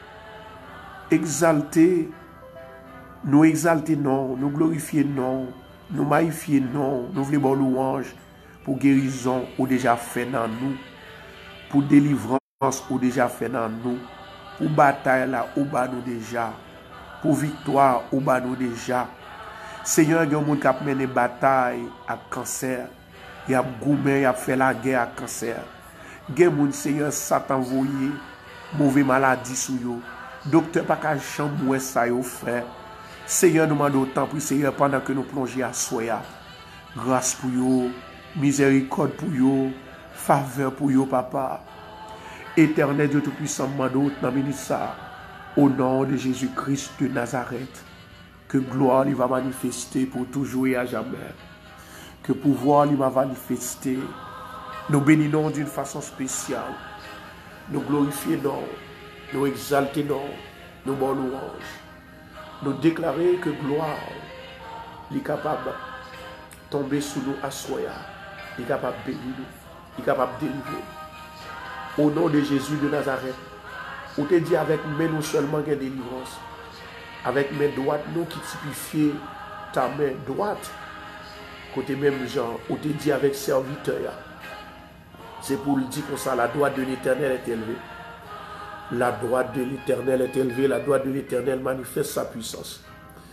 Exalter, nous exalter non, nous glorifier non, nous magnifier non, nous voulons bon louange pour guérison ou déjà fait dans nous, pour délivrance ou déjà fait dans nous, pour bataille là ou bas nous déjà, pour victoire ou bas nous déjà. Seigneur, il y a des gens qui ont mené bataille à cancer, il y a gourmet, il a fait la guerre à cancer. Il y a des gens, Seigneur, Satan envoyé mauvaise maladie sur eux. Docteur pas qu'à chambre ça yo frère. Seigneur, nous demandons autant pour Seigneur pendant que nous plongeons à soya. Grâce pour vous, miséricorde pour vous, faveur pour vous, papa. Éternel Dieu Tout-Puissant, nous demandons dans ça. Au nom de Jésus-Christ de Nazareth, que gloire lui va manifester pour toujours et à jamais. Que pouvoir lui va manifester. Nous bénissons d'une façon spéciale. Nous glorifions, nous exaltons, nous bon louange. Nous déclarer que gloire est capable de tomber sous nous à soya, est capable de bénir nous, est capable de délivrer. Au nom de Jésus de Nazareth, on te dit avec mes nous seulement qu'il y a délivrance. Avec mes droites, nous qui typifient ta main droite. Côté même genre, on te dit avec serviteur. C'est pour le dire comme ça, la droite de l'Éternel est élevée. La droite de l'Éternel est élevée, la droite de l'Éternel manifeste sa puissance.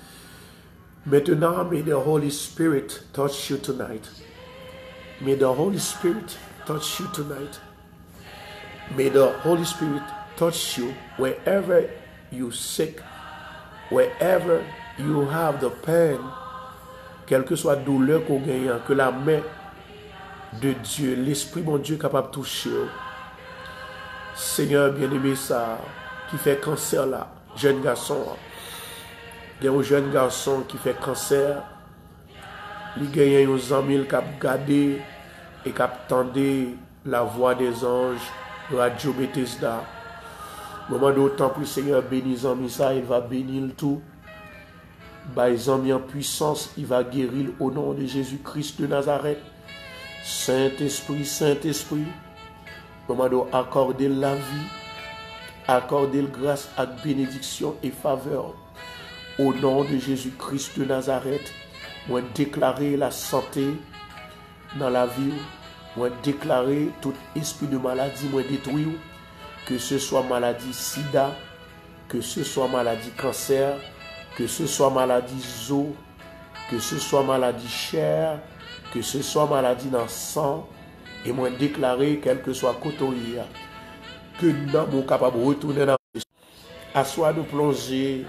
Maintenant, may the Holy Spirit touch you tonight. May the Holy Spirit touch you tonight. May the Holy Spirit touch you wherever you sick, wherever you have the pain, quelle que soit la douleur qu'on gagne, que la main de Dieu, l'Esprit mon Dieu capable de toucher. Seigneur bien-aimé, ça qui fait cancer là, jeune garçon. Il y a un jeune garçon qui fait cancer. Il y a un ami qui a gardé et qui a entendu la voix des anges, Radio Bethesda. Moment d'autant pour le Seigneur bénit amis ça, il va bénir tout. Les amis en puissance, il va guérir au nom de Jésus-Christ de Nazareth. Saint-Esprit, Saint-Esprit. Moment accorder la vie, accorder grâce à bénédiction et faveur. Au nom de Jésus-Christ de Nazareth, moi déclarer la santé dans la vie, moi déclarer tout esprit de maladie, moi détruire, que ce soit maladie sida, que ce soit maladie cancer, que ce soit maladie zo, que ce soit maladie chair, que ce soit maladie dans le sang, et moi déclarer, quel que soit côté, que nous sommes capables de retourner dans le à soi nous plonger,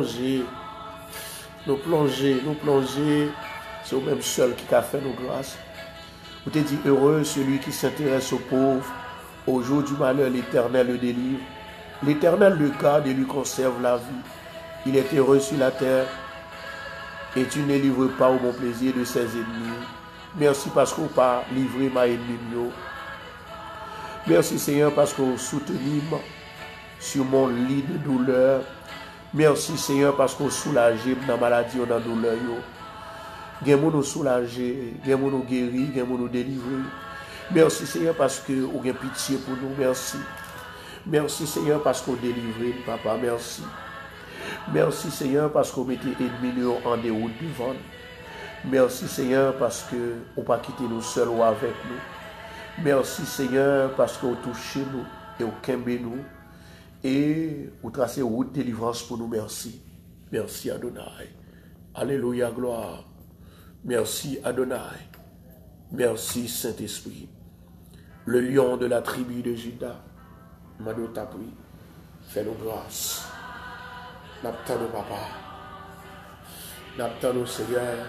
c'est au même seul qui a fait nos grâces. Vous te dit heureux celui qui s'intéresse aux pauvres, au jour du malheur l'Éternel le délivre. L'Éternel le garde et lui conserve la vie. Il est heureux sur la terre et tu ne livres pas au bon plaisir de ses ennemis. Merci parce qu'on pas livré ma ennemi. Merci Seigneur parce qu'on soutenu sur mon lit de douleur. Merci Seigneur parce qu'on soulagé dans la maladie ou dans la douleur. Gen moun nous soulager, gen moun nous guérir, gen moun nous délivrer. Merci Seigneur parce que vous avez pitié pour nous. Merci. Merci Seigneur parce que vous délivrez, papa. Merci. Merci Seigneur parce que vous mettez ennemis en déroute devant. Merci Seigneur parce que vous pas quitté nous seuls ou avec nous. Merci Seigneur parce que vous touchez nous et vous kembe nous. Et vous tracez route de délivrance pour nous. Merci. Merci Adonai. Alléluia, gloire. Merci Adonai. Merci Saint-Esprit. Le lion de la tribu de Juda, Mado t'a pris. Fais-nous grâce. N'attendons papa. N'attendons Seigneur.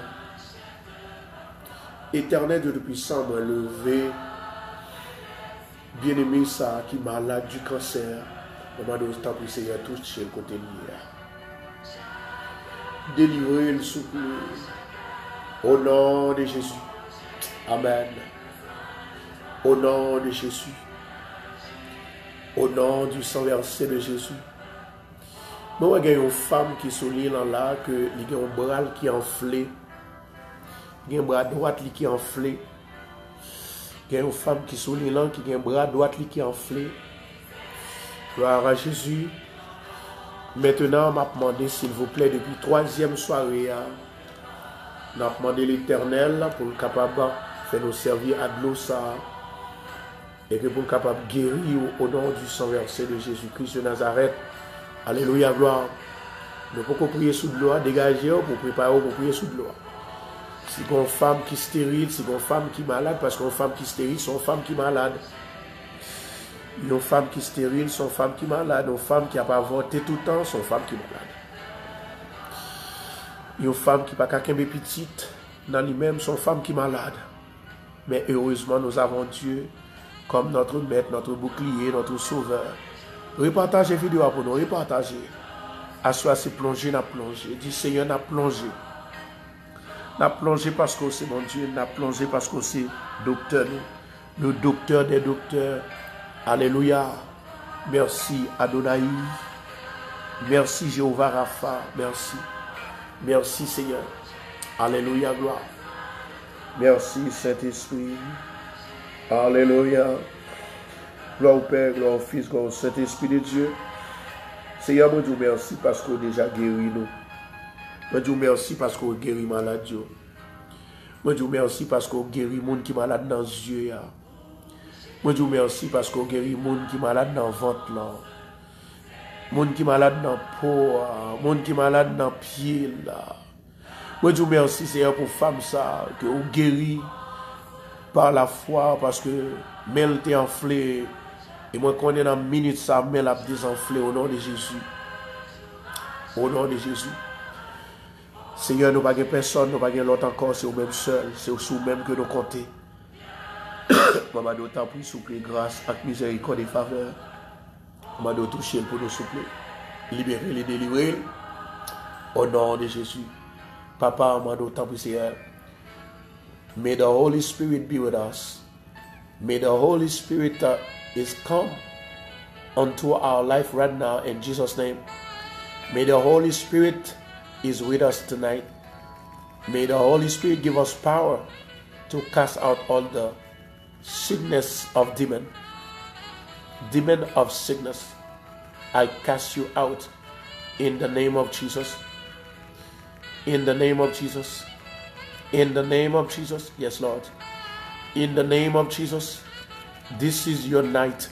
Éternel Dieu de puissant, m'a levé. Bien-aimé ça qui malade du cancer. Mado t'a pris Seigneur, touché le côté lié. Délivrez le souple. Au nom de Jésus. Amen. Au nom de Jésus. Au nom du sang versé de Jésus. Moi, il y a une femme qui souligne là que il y a un bras qui est enflé. Il y a un bras droit qui est enflé. Il y a une femme qui souligne là qui a un bras droit qui est enflé. Gloire à Jésus. Maintenant, m'a demandé s'il vous plaît depuis troisième soirée. Nous avons demandé l'Éternel pour nous capable de faire nous servir à de l'eau ça. Et que pour nous capable de guérir au nom du sang versé de Jésus-Christ de Nazareth. Alléluia, gloire. Nous pouvons prier sous de l'eau, dégager pour préparer pour prier sous de l'eau. Si une femme qui est stérile, si une femme qui est malade, parce qu'une femme qui est stérile, c'est une femme qui est malade. Une femme qui est stérile, c'est une femme qui est malade. Une femme qui n'a pas avorté tout le temps, c'est une femme qui est malade. Une femme qui n'a pas qu'un petite, dans lui-même, c'est une femme qui est malade. Mais heureusement, nous avons Dieu comme notre maître, notre bouclier, notre sauveur. Repartagez la vidéo pour nous, repartagez. Assois, c'est plongé, n'a plongé. Dis Seigneur, n'a plongé. N'a plongé parce que c'est mon Dieu, n'a plongé parce que c'est docteur, le docteur des docteurs. Alléluia. Merci Adonai. Merci Jéhovah Rapha. Merci. Merci Seigneur. Alléluia, gloire. Merci Saint-Esprit. Alléluia. Gloire au Père, gloire au Fils, gloire au Saint-Esprit de Dieu. Seigneur, moi, je vous remercie parce que vous déjà guéri nous. Moi, je vous remercie parce que vous guéri malade. Moi, je vous remercie parce que vous guéri les gens qui sont malades dans les yeux. Moi, je vous remercie parce que vous guéri les gens qui sont malades dans le ventre. Les gens qui sont malades dans la peau. Les gens qui sont malades dans le pied. Moi, je vous remercie, Seigneur, pour les femmes que vous guéri par la foi parce que mêle t'est enflé. Et moi, quand on est dans une minute, ça mêle à désenfler au nom de Jésus. Au nom de Jésus. Seigneur, nous n'avons pas personne, nous n'avons pas l'autre encore, c'est nous-mêmes seuls, c'est nous-mêmes que nous comptons. Maman, nous t'en prie, souple, grâce, avec miséricorde et faveur. Maman, nous toucher pour nous souple, libérer les délivrer. Au nom de Jésus. Papa, maman, nous t'en prie, Seigneur. May the Holy Spirit be with us. May the Holy Spirit is come unto our life right now in Jesus' name. May the Holy Spirit is with us tonight. May the Holy Spirit give us power to cast out all the sickness of demon. Demon of sickness. I cast you out in the name of Jesus. In the name of Jesus. In the name of Jesus. Yes, Lord. In the name of Jesus. This is your night.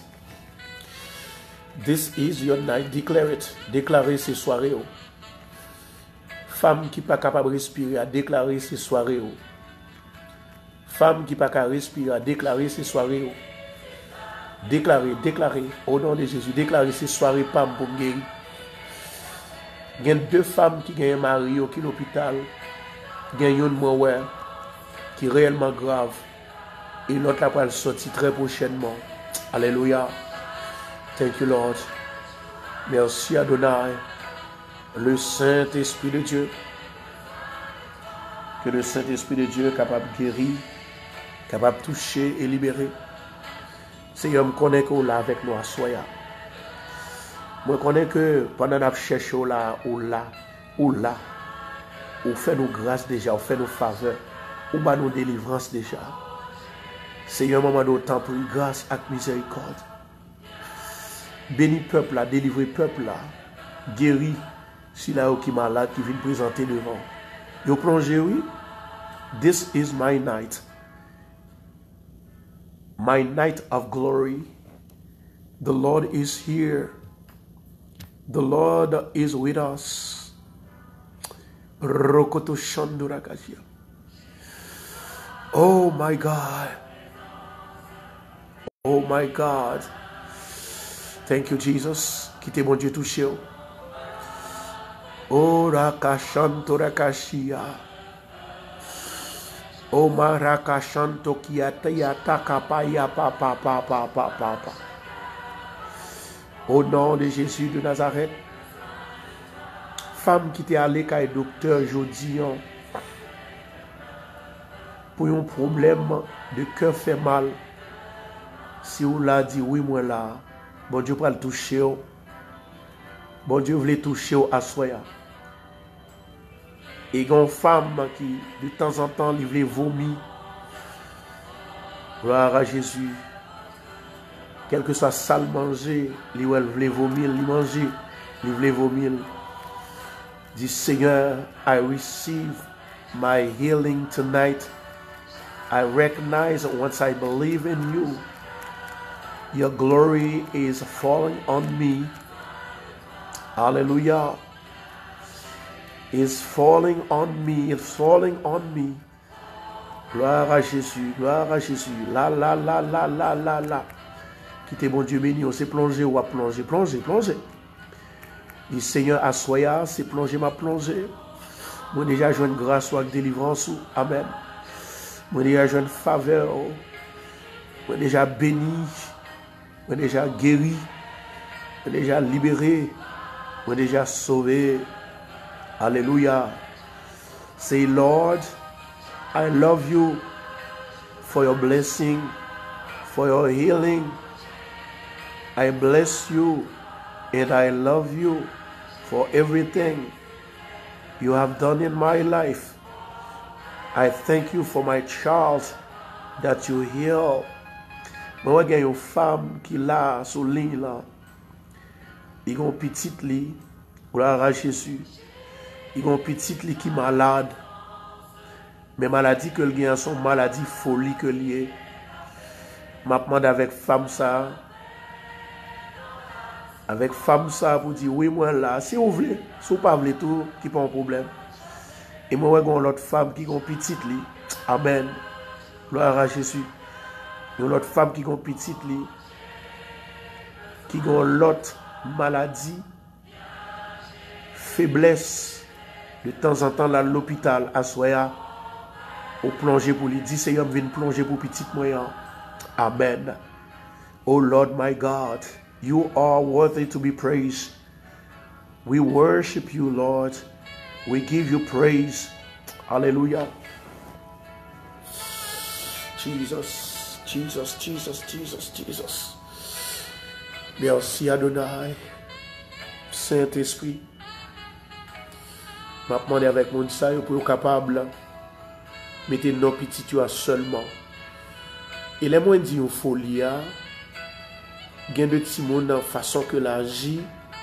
This is your night. Declare it. Déclarez ces soirées. Femme qui pas capable de respirer à déclarer ces soirées. Femme qui pas capable de respirer à déclarer ces soirées. Déclarer, au nom de Jésus, déclarer ces soirées pas pour me guérir. Il y a 2 femmes qui ont un mari qui est à l'hôpital. Il y a une mourir qui est réellement grave. Et l'autre là va sortir très prochainement. Alléluia. Thank you, Lord. Merci Adonai. Le Saint-Esprit de Dieu. Que le Saint-Esprit de Dieu est capable de guérir, capable de toucher et libérer. Seigneur, je connais que vous là avec nous à soya. Je connais que pendant que nous cherchons là, ou fait nous grâce déjà, ou fait nous faveur, ou bat nous délivrance déjà. Seigneur, maman, nous t'en prie grâce et miséricorde. Bénis peuple là, délivrez peuple là, guéris si là qui est malade, qui vient présenter devant. Yo plongé, oui. This is my night of glory. The Lord is here. The Lord is with us. Rokoto Shandurakashia. Oh my God. Oh my God. Thank you, Jesus. Quittez mon Dieu touché. Oh Rakashanto Rakashia. Oh Marakashanto Kiatayata Kapaya Papa. Au nom de Jésus de Nazareth. Femme qui était allée avec le docteur jeudi pour un problème de cœur fait mal. Si vous l'a dit oui, moi là, bon Dieu va le toucher. Bon Dieu voulait toucher à soi. Et il y a une femme qui, de temps en temps, il voulait vomir. Gloire à Jésus. Quel que soit sale manger, il voulait vomir, il manger, il voulait vomir. Dit Seigneur, I receive my healing tonight. I recognize once I believe in you, your glory is falling on me. Hallelujah. It's falling on me. It's falling on me. Gloire à Jésus. Gloire à Jésus. La. Quittez mon Dieu béni. On s'est plongé ou à plonger. Plongez. Dit Seigneur, assoya, c'est plonger ma plongée. Moi déjà joué une grâce ou une délivrance. Amen. Moi déjà joué une faveur. Moi déjà béni. Moi déjà guéri. Moi déjà libéré. Moi déjà sauvé. Alléluia. Say, Lord, I love you for your blessing, for your healing. I bless you and I love you for everything you have done in my life. I thank you for my child that you heal. Moi, il y a une femme qui là, sous ligne là. Il y a une petite lit. Gloire à Jésus. Il y a une petite qui est malade. Mais maladie que le sont maladie folie que lié. M'a demandé avec femme ça. Avec femme ça pour dire oui moi là si vous voulez, si vous pas voulez tout qui pas un problème. Et moi j'ai une autre femme qui est une petite lit. Amen. Gloire à Jésus. Il y a une autre femme qui est une petite lit. Qui a une autre maladie, faiblesse. De temps en temps, là, l'hôpital, à Soya, au plonger pour lui. Dit, Seigneur, viens plonger pour petit moyen. Amen. Oh Lord, my God, you are worthy to be praised. We worship you, Lord. We give you praise. Hallelujah. Jesus. Merci, Adonai. Saint-Esprit. Je vais demander avec mon ça pour être capable de mettre nos petits seulement. Et les moins dit une folie, il y a de petits mots dans la façon que l'agit.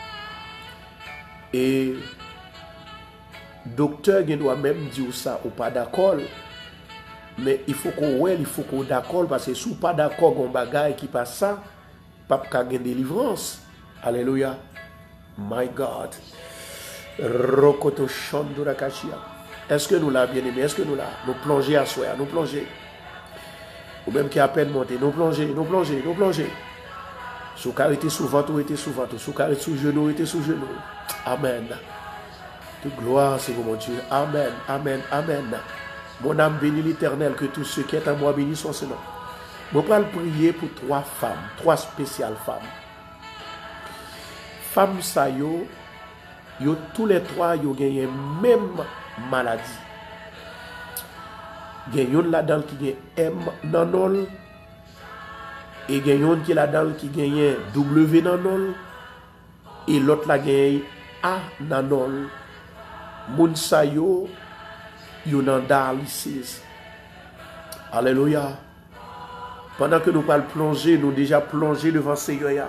Et le docteur doit même dire ça ou pas d'accord. Mais il faut qu'on d'accord parce que si vous pas d'accord avec un bagage qui passe ça, pas de délivrance. Alléluia. My God. Rokoto Shandura Kachia. Est-ce que nous l'avons bien aimé? Est-ce que nous l'avons? Nous plonger à soi, nous plonger. Ou même qui a à peine monté, nous plonger, nous plonger, nous plonger. Sous carité sous ventre, était sous ventre. Sous carité sous genou, était sous genou. Amen. Toute gloire, c'est vous, mon Dieu. Amen, amen, amen. Mon âme bénit l'Éternel, que tous ceux qui sont en moi bénissent son Seigneur. Je vais prier pour 3 femmes, 3 spéciales femmes. Femmes, ça, yo, tous les 3, yo gagnent même maladie. Il y a une là-dedans qui a M nanol. Et il y a une qui là-dedans qui gagne W nanol. Et l'autre là gagne A nanol. Moun sa yo nan dialysis. Alléluia. Pendant que nous parlons plonger, nous déjà plongé devant Seigneur.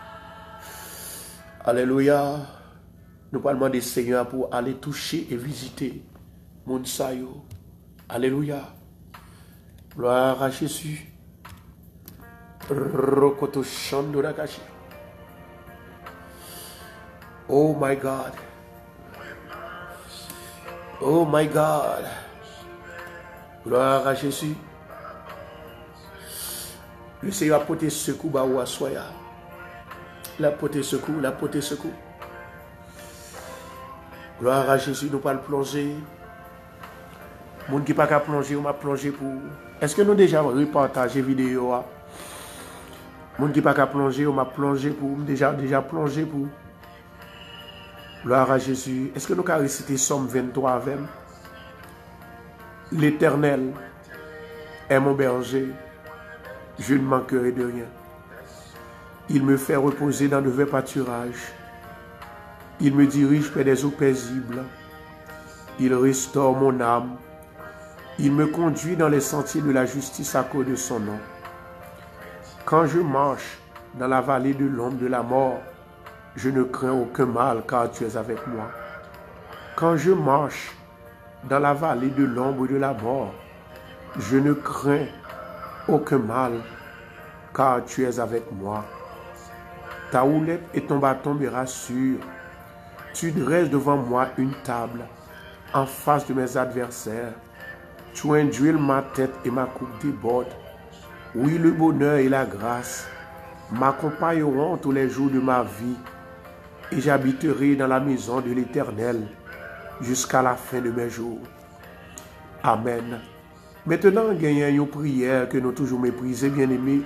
Alléluia. Nous parlons demander Seigneur pour aller toucher et visiter moun sa yo. Alléluia. Gloire à Jésus. Rokoto Shandura Kashi. Oh my God. Oh my God. Gloire à Jésus. Le Seigneur a porté secours à Soya. La porté secours, la porté secours. Gloire à Jésus, nous parlons plonger. Moun qui pas qu'à plonger, on m'a plongé pour. Est-ce que nous déjà repartagé vidéo? Moun qui pas qu'à plonger, on m'a plongé pour. Déjà plongé pour. Gloire à Jésus. Est-ce que nous avons récité Somme 23 avec? L'Éternel est mon berger, je ne manquerai de rien. Il me fait reposer dans de verts pâturages. Il me dirige près des eaux paisibles. Il restaure mon âme. Il me conduit dans les sentiers de la justice à cause de son nom. Quand je marche dans la vallée de l'ombre de la mort, je ne crains aucun mal car tu es avec moi. Quand je marche dans la vallée de l'ombre de la mort, je ne crains aucun mal car tu es avec moi. Ta houlette et ton bâton me rassurent. Tu dresses devant moi une table en face de mes adversaires. Tu induis ma tête et ma coupe déborde. Oui, le bonheur et la grâce m'accompagneront tous les jours de ma vie et j'habiterai dans la maison de l'Éternel jusqu'à la fin de mes jours. Amen. Maintenant, il y a une prière que nous toujours méprisée, bien-aimés.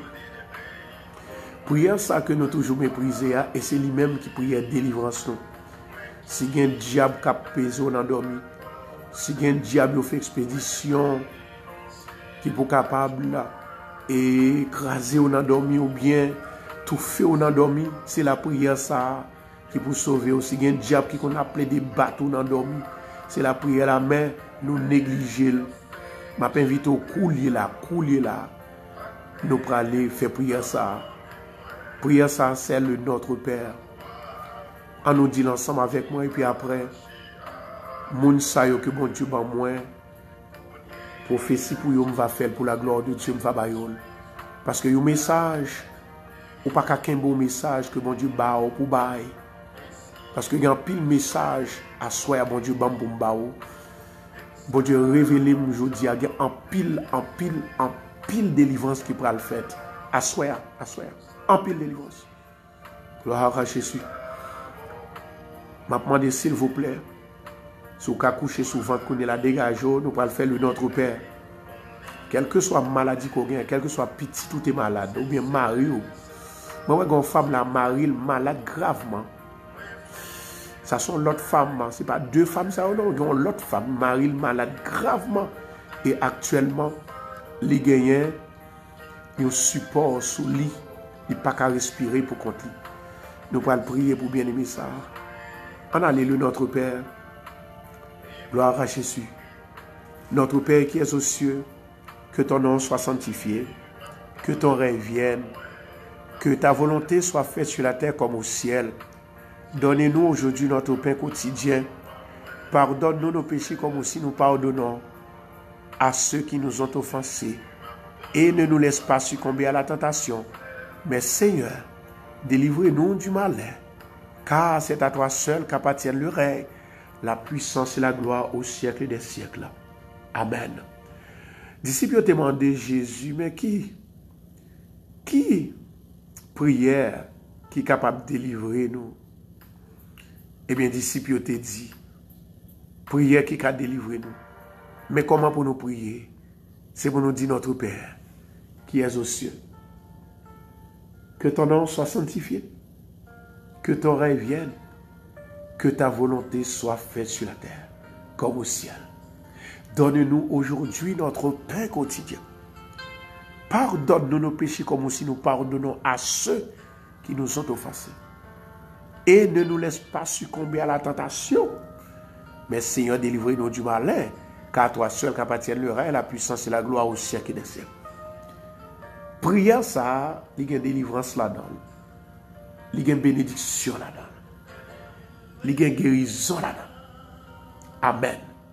Prière ça que nous toujours méprisée, et c'est lui-même qui prie délivrance nous. Si il y a un diable qui a pesé, on endormi. Si il y a un diable qui fait expédition, qui est capable et écraser on endormi ou bien tout fait on endormi, c'est la prière ça qui peut sauver. Aussi il y a un diable qui qu'on appelé des bateaux endormi, c'est la prière la main nous négliger. M'a invité au couler là, nous pour aller faire prière ça. Prière ça c'est le Notre Père. On nous dit ensemble avec moi et puis après moun sa yo que bon Dieu ban moi. Prophétie pour yo va faire pour la gloire de Dieu va bayol. Parce que yo message ou pas qu'un bon message que bon Dieu ba pour bay. Parce que y a un pile message à soi bon Dieu bam pour bao. Bon Dieu révélé aujourd'hui il y a un pile délivrance qui pourra le faire. À soi, en pile délivrance. Gloire à Jésus. M'a demandé s'il vous plaît. Si vous avez couché souvent, qu'on est la dégage, nous pouvons faire le Notre Père. Quelle que soit la maladie qu'on a, quel que soit petit, tout est malade, ou bien mari. Moi, une femme, la mari, malade gravement. Ça sont l'autre femme, ce n'est pas 2 femmes, ça, non, ils ont l'autre femme, mari, malade gravement. Et actuellement, les gagnants, ils ont support sous lit, ils n'ont pas qu'à respirer pour compter. Nous pouvons prier pour bien aimer ça. En allez, le Notre Père. Gloire à Jésus. Notre Père qui es aux cieux, que ton nom soit sanctifié, que ton règne vienne, que ta volonté soit faite sur la terre comme au ciel. Donnez-nous aujourd'hui notre pain quotidien. Pardonne-nous nos péchés comme aussi nous pardonnons à ceux qui nous ont offensés. Et ne nous laisse pas succomber à la tentation. Mais Seigneur, délivrez-nous du malin. Car c'est à toi seul qu'appartient le règne, la puissance et la gloire au siècle des siècles. Amen. Disciples ont demandé Jésus, mais qui prière qui est capable de délivrer nous? Eh bien, disciples ont dit, prière qui a délivré nous. Mais comment pour nous prier? C'est pour nous dire notre Père qui est aux cieux. Que ton nom soit sanctifié, que ton règne vienne, que ta volonté soit faite sur la terre comme au ciel. Donne-nous aujourd'hui notre pain quotidien. Pardonne-nous nos péchés comme aussi nous pardonnons à ceux qui nous ont offensés. Et ne nous laisse pas succomber à la tentation. Mais Seigneur, délivre-nous du malin, car à toi seul qu'appartiennent le règne, la puissance et la gloire au siècle des siècles. Prière ça, il y a délivrance là-dedans. Il y a bénédiction là-dedans. Il y a guérison là-dedans. Amen.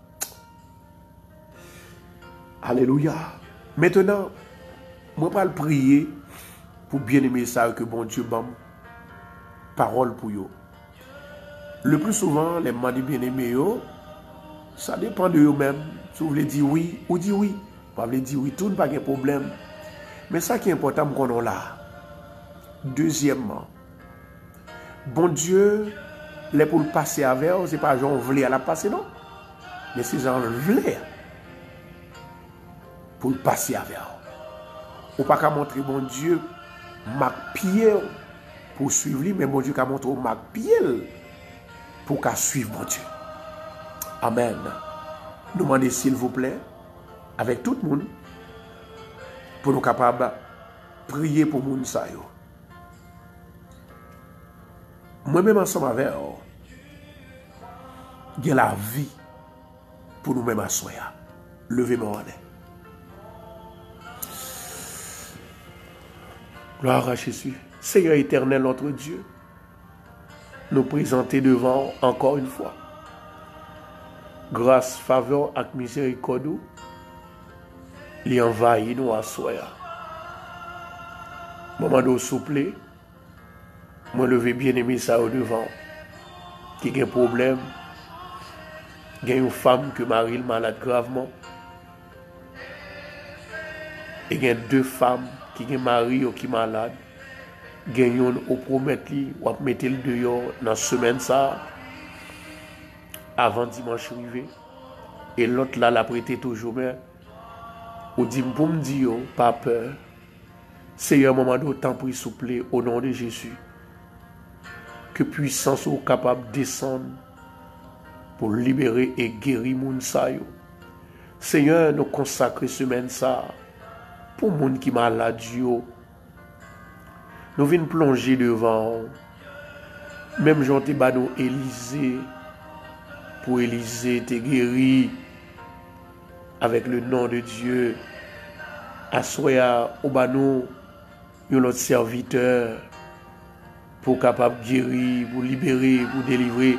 Alléluia. Maintenant, moi je vais prier pour bien aimer ça que bon Dieu m'a parole pour vous. Le plus souvent, les gens bien aimés, ça dépend de eux-mêmes. Si vous voulez dire oui, ou dire oui. Vous voulez dire oui, tout n'est pas de problème. Mais ça qui est important, qu'on a là. Deuxièmement, bon Dieu, les pour le passer avec, ce n'est pas genre voulez à la passer, non. Mais c'est genre voulez pour le passer avec. Ou pas qu'à montrer bon Dieu, ma pied pour suivre lui, mais bon Dieu qu'à montrer ma pied pour qu'à suivre bon Dieu. Amen. Nous demandons s'il vous plaît, avec tout le monde, pour nous capables de prier pour nous. Moi-même ensemble avec vous, il y a la vie pour nous-mêmes à soi. Levez-moi en l'air. Gloire à Jésus. Seigneur éternel, notre Dieu, nous présenter devant encore une fois. Grâce, faveur et miséricorde, il envahit nous à soi. Moment de souple, moi lever bien aimé ça au devant. Qui a un problème, il y a une femme qui marie malade gravement. Et il y a deux femmes qui ont mari ou qui malade. Il y a une au promettre ou à mettre le dehors dans la semaine ça avant dimanche arrivé. Et l'autre là l'a prêté toujours mais ou dit pour me dire pas peur. Seigneur, moment d'autant pris souple au nom de Jésus. Que puissance soit capable de descendre pour libérer et guérir moun sa yo. Seigneur, nous consacrer semaine ça pour moun qui malade yo. Nous venons plonger devant. Même Jean te ba nous Élysée. Pour Élysée te guéri avec le nom de Dieu. Assoya au ba nous notre serviteur pour capable guérir, pour libérer, pour délivrer.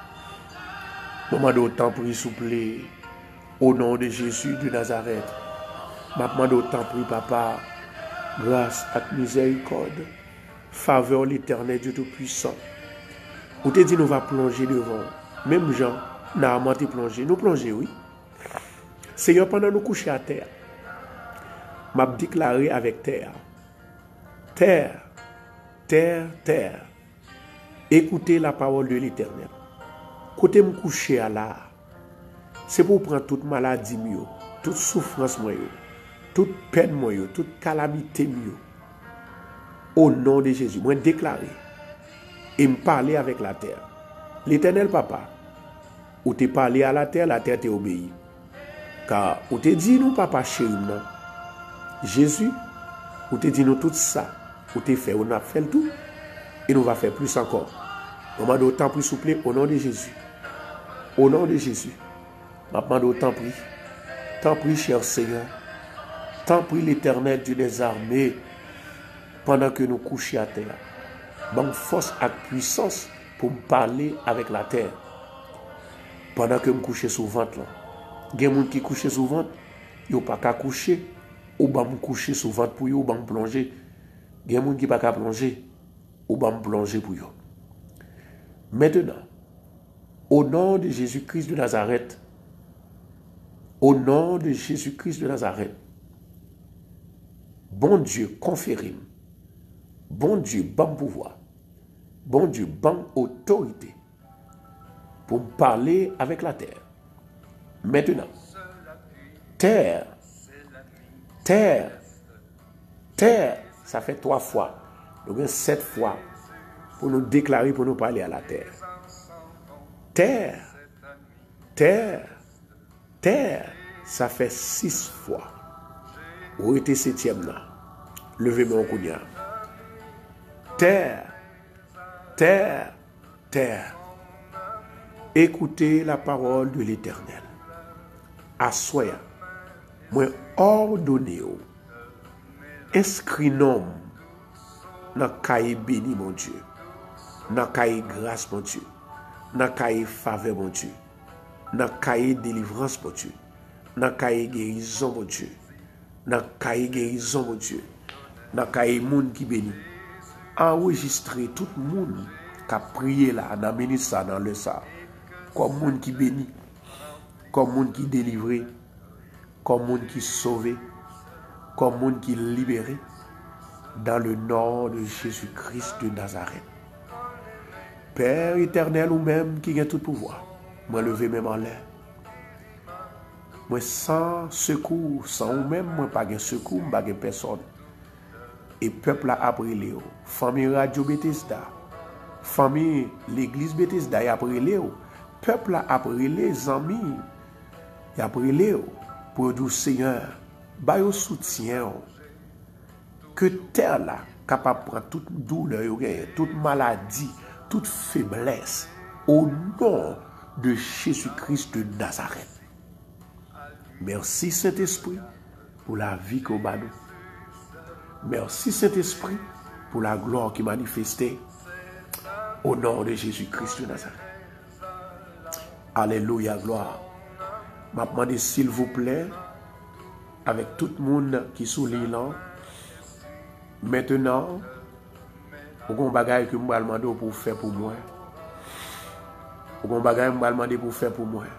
Maman d'autant prie souple au nom de Jésus de Nazareth. Maman d'autant prie papa, grâce et miséricorde, faveur l'Éternel Dieu Tout-Puissant. Ou te dit nous va plonger devant. Même Jean, n'a te plonger. Nous plonger, oui. Seigneur, pendant nous coucher à terre, m'a déclaré avec terre. Terre, terre, terre. Écoutez la parole de l'Éternel. Côté me coucher à là, c'est pour prendre toute maladie, toute souffrance, toute peine, toute calamité. Au nom de Jésus, moi déclaré et me parler avec la terre. L'Éternel Papa, ou te parlé à la terre te obéit. Car ou te dit nous, Papa chéri, Jésus, ou te dit nous tout ça, ou te fait, on a fait le tout, et nous va faire plus encore. On m'a d'autant plus souple au nom de Jésus. Au nom de Jésus. On m'a d'autant pris. Tant pris, cher Seigneur. Tant pris l'Éternel Dieu des armées, pendant que nous couchons à terre. Bonne force et puissance pour me parler avec la terre. Pendant que je couche sous le ventre. Il y a des gens qui couchent sous le ventre, ils n'ont pas qu'à coucher. Ou bien me coucher sous le ventre pour eux, ou bien me plonger. Il y a des gens qui n'ont pas qu'à plonger. Ou bien me plonger pour eux. Maintenant, Au nom de Jésus-Christ de Nazareth, au nom de Jésus-Christ de Nazareth, bon Dieu, conférime. Bon Dieu, bon pouvoir. Bon Dieu, bon autorité pour me parler avec la terre. Maintenant, terre, terre, terre, ça fait 3 fois. Donc 7 fois pour nous déclarer, pour nous parler à la terre. Terre, terre, terre, ça fait 6 fois. Où était 7e là? Levez-moi au couillard. Terre, terre, terre. Écoutez la parole de l'Éternel. Assoya, moi ordonné, inscrit nom dans cahier béni mon Dieu, dans cahier grâce mon Dieu, dans cahier faveur mon Dieu, dans cahier délivrance mon Dieu, dans cahier guérison mon Dieu, dans cahier guérison mon Dieu, dans cahier monde qui bénit. Enregistrer tout le monde qui a prié là, dans le ça, dans le ça, comme monde qui bénit, comme monde qui délivré, comme monde qui sauvé, comme monde qui libéré, dans le nom de Jésus-Christ de Nazareth. Père éternel ou même qui a tout pouvoir, moi lever même en l'air. Moi sans secours, sans ou même moi pas de secours, pas de personne. Et peuple a appris Léo, famille Radio Bethesda, famille l'église Bethesda a appris Léo, peuple a appris les amis, a appris Léo pour dire Seigneur, ba yo soutien que terre là capable de prendre toute douleur, toute maladie, toute faiblesse au nom de Jésus-Christ de Nazareth. Merci Saint-Esprit pour la vie qu'on m'a donné. Merci Saint-Esprit pour la gloire qui manifestait au nom de Jésus-Christ de Nazareth. Alléluia, gloire. Je demande s'il vous plaît, avec tout le monde qui est sous l'île, maintenant, vous avez un bagage que je vais demander pour faire pour moi. Vous avez un bagage que je vais demander pour faire pour moi.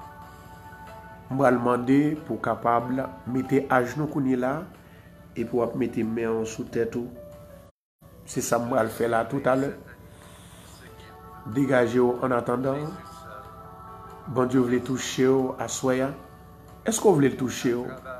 Je vais demander pour capable de mettre à genoux là et pour mettre mes mains sous tête. C'est ça que je vais faire là tout à l'heure. Dégagez en attendant. Bon Dieu voulait toucher à soya. Est-ce que vous voulez le toucher?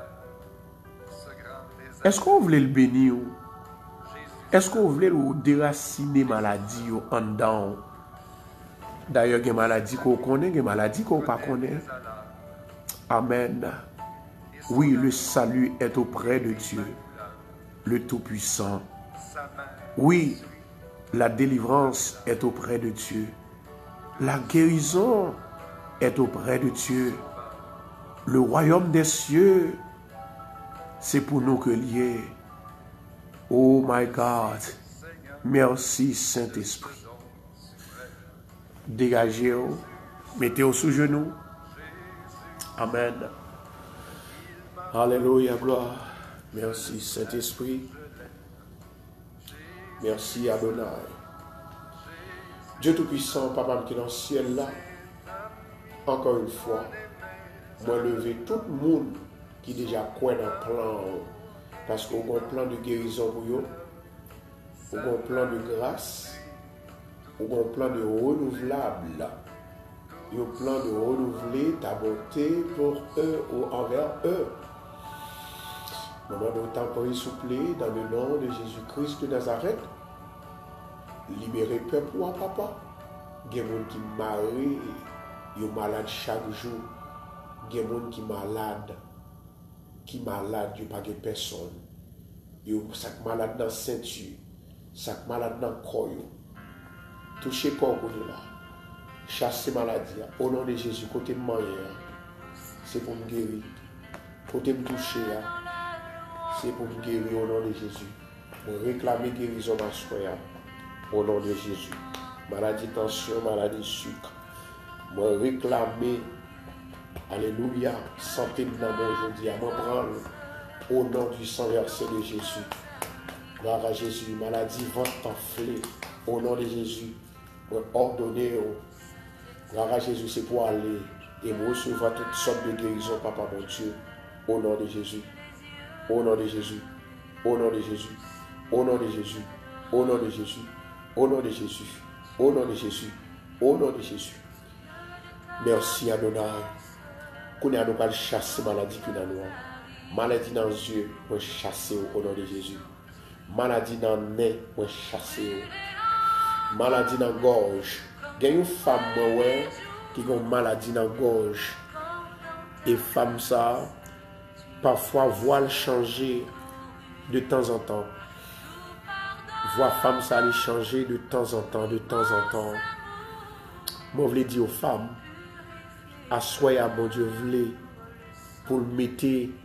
Est-ce que vous voulez le bénir? Est-ce que vous voulez le déraciner maladie en dedans? D'ailleurs, il y a des maladies qu'on connaît, il y a des maladies qu'on ne connaît pas. Amen. Oui, le salut est auprès de Dieu, le Tout-Puissant. Oui, la délivrance est auprès de Dieu. La guérison est auprès de Dieu. Le royaume des cieux, c'est pour nous que lié. Oh my God. Merci Saint-Esprit. Dégagez-vous. Mettez-vous sous genoux. Amen. Alléluia, gloire. Merci Saint-Esprit. Merci Adonai. Dieu Tout-Puissant, Papa qui est dans le ciel là, encore une fois, moi lever tout le monde qui déjà croit dans le plan, parce qu'on a un plan de guérison pour eux, on a un plan de grâce, on a un plan de renouvelable, un plan de renouveler ta bonté pour eux ou envers eux. Maman, nous t'en souple dans le nom de Jésus-Christ de Nazareth. Libérez le peuple ou papa. Il y a des gens qui sont mariés, ils sont malades chaque jour. Il y a des gens qui sont malades, il n'y a pas de personne. Ils sont malades dans la ceinture, ils sont malades dans le corps. Touchez le corps là. Chassez la maladie. Au nom de Jésus, côté de moi, c'est pour me guérir. Côté de me toucher, c'est pour me guérir au nom de Jésus. Pour réclamer guérison dans ce soir. Au nom de Jésus. Maladie tension, maladie sucre. Moi réclamer, alléluia, santé de l'amour aujourd'hui, à moi prendre au nom du sang versé de Jésus. Gloire à Jésus, maladie ventre enflée, au nom de Jésus. Moi ordonner Gloire à Jésus, c'est pour aller et recevoir toutes sortes de guérisons, Papa mon Dieu. Au nom de Jésus. Au nom de Jésus. Au nom de Jésus. Au nom de Jésus. Au nom de Jésus. Au nom de Jésus. Au nom de Jésus. Au nom de Jésus. Merci Adonai. Qu'on a pas chasser maladie qui dans nous. Maladie dans les yeux, on chasser au nom de Jésus. Maladie dans le nez, on chasser. Maladie dans la gorge. Il y a une femme qui a une maladie dans la gorge. Et femme ça, parfois voile changer de temps en temps. Voir femme ça aller changer de temps en temps, de temps en temps. Moi, je voulais dire aux femmes, assoyez à bon Dieu, voulez pour mettre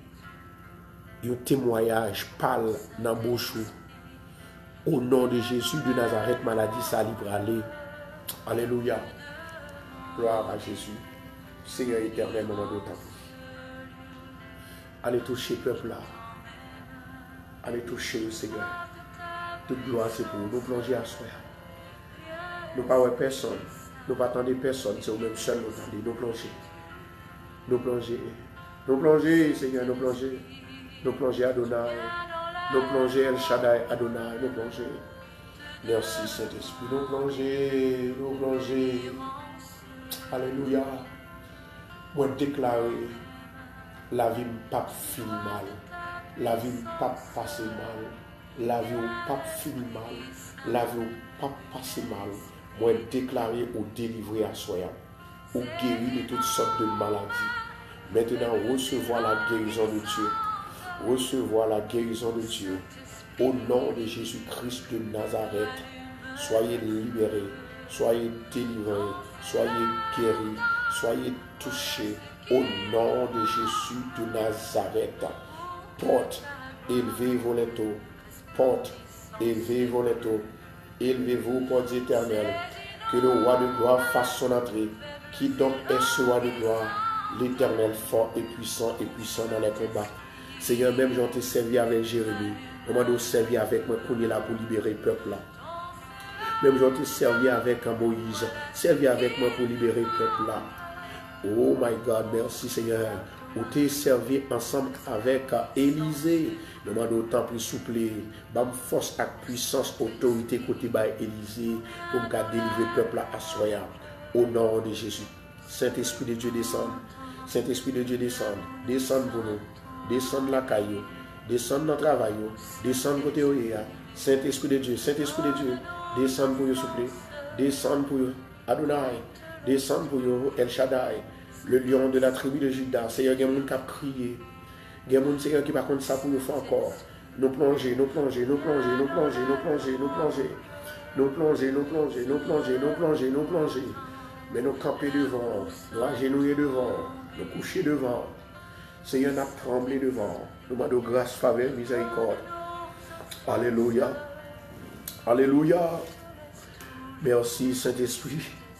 un témoignage pâle dans la bouche. Au nom de Jésus de Nazareth, maladie, ça libre aller. Alléluia. Gloire à Jésus. Seigneur éternel, moment de temps. Allez toucher le peuple là. Allez toucher le Seigneur. Toute gloire, c'est pour nous plonger à soi. Nous ne parlons pas personne. Nous ne attendons personne. C'est nous-mêmes seuls nous attendons. Nous plonger. Nous plonger. Nous plonger, Seigneur, nous plonger. Nous plonger Adonai. Nous plonger El Shaddai Adonai. Nous plonger. Merci Saint-Esprit. Nous plonger. Nous plonger. Alléluia. Moi déclarer la vie ne pas finir mal. La vie ne pas passer mal. La vie ne pas finir mal. La vie ne pas passer mal. Moi déclarer ou délivrer à soi. Ou guérir de toutes sortes de maladies. Maintenant, recevoir la guérison de Dieu. Recevoir la guérison de Dieu. Au nom de Jésus-Christ de Nazareth, soyez libérés, soyez délivrés, soyez guéris, soyez touchés. Au nom de Jésus de Nazareth, porte, élevez vos lettres, porte, élevez vos lettres, élevez-vous, portes éternelles, que le roi de gloire fasse son entrée. Qui donc est ce roi de gloire? L'Éternel fort et puissant dans les combats. Seigneur, même j'en t'ai servi avec Jérémie. Comment nous servir avec moi pour libérer le peuple là. Même j'en t'ai servi avec Moïse. Servi avec moi pour libérer le peuple là. Oh my God, merci Seigneur. Ou t'es servi ensemble avec Élisée. Demande autant plus souple. Bam force avec puissance, autorité côté by Élisée. Pour me délivrer le peuple là à soya. Au nom de Jésus. Saint-Esprit de Dieu descend. Saint-Esprit de Dieu descend. Descend pour nous. Descend la caillou. Descend dans le travail. Descend côté Oya. Saint-Esprit de Dieu. Saint-Esprit de Dieu. Descend pour vous souple. Descend pour vous. Adonai. Descend pour vous. El Shaddai. Le lion de la tribu de Judas. Seigneur, il y a des gens qui ont crié. Il y a des gens, Seigneur, qui par contre ça pour nous faire encore. Nous plonger, nous plonger, nous plonger, nous plonger, nous plonger, nous plonger. Nous plonger, nous plonger, nous plonger, nous plonger, nous plonger. Mais nous camper devant, nous agenouiller devant, nous coucher devant. Seigneur, nous trembler devant. Nous demandons grâce, faveur, miséricorde. Alléluia. Alléluia. Merci Saint-Esprit.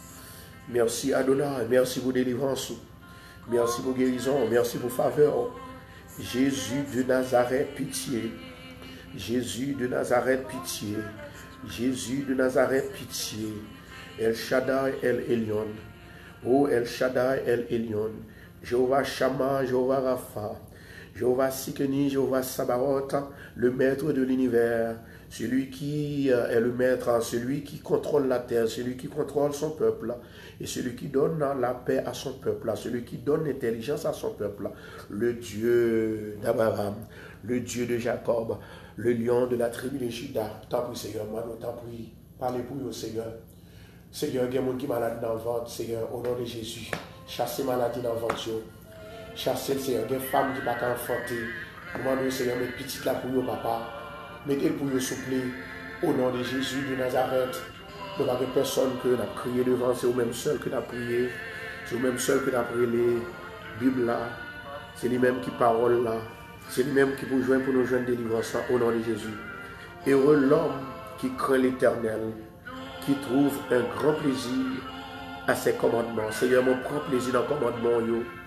Merci Adonai. Merci pour délivrance. Merci pour guérison. Merci pour faveur. Jésus de Nazareth, pitié. Jésus de Nazareth, pitié. Jésus de Nazareth, pitié. El Shaddai, El Elyon. Oh El Shaddai, El Elyon. Jéhovah Shammah, Jéhovah Rapha. Jéhovah Sikeni, Jéhovah Sabaoth, le maître de l'univers. Celui qui est le maître, celui qui contrôle la terre, celui qui contrôle son peuple, et celui qui donne la paix à son peuple, celui qui donne l'intelligence à son peuple, le Dieu d'Abraham, le Dieu de Jacob, le lion de la tribu de Judas. T'en prie Seigneur, moi nous t'en prie, parlez pour nous Seigneur. Seigneur, il y a des gens qui sont malades dans le ventre, Seigneur, au nom de Jésus, chassez maladie dans le ventre. Chassez Seigneur, il y a des femmes qui ne sont pas enfantées. Demandez Seigneur, mes petites là pour vous, papa. Mettez pour vous souple au nom de Jésus de Nazareth. Nous n'avons pas personne que nous avons crié devant, c'est vous-même seul que nous avons prié. C'est vous-même seul que nous avons prié les Bibles là. C'est lui-même qui parole là. C'est lui-même qui vous joindre pour nous joindre délivrance au nom de Jésus. Heureux l'homme qui craint l'Éternel, qui trouve un grand plaisir à ses commandements. Seigneur, mon prend plaisir dans le commandement.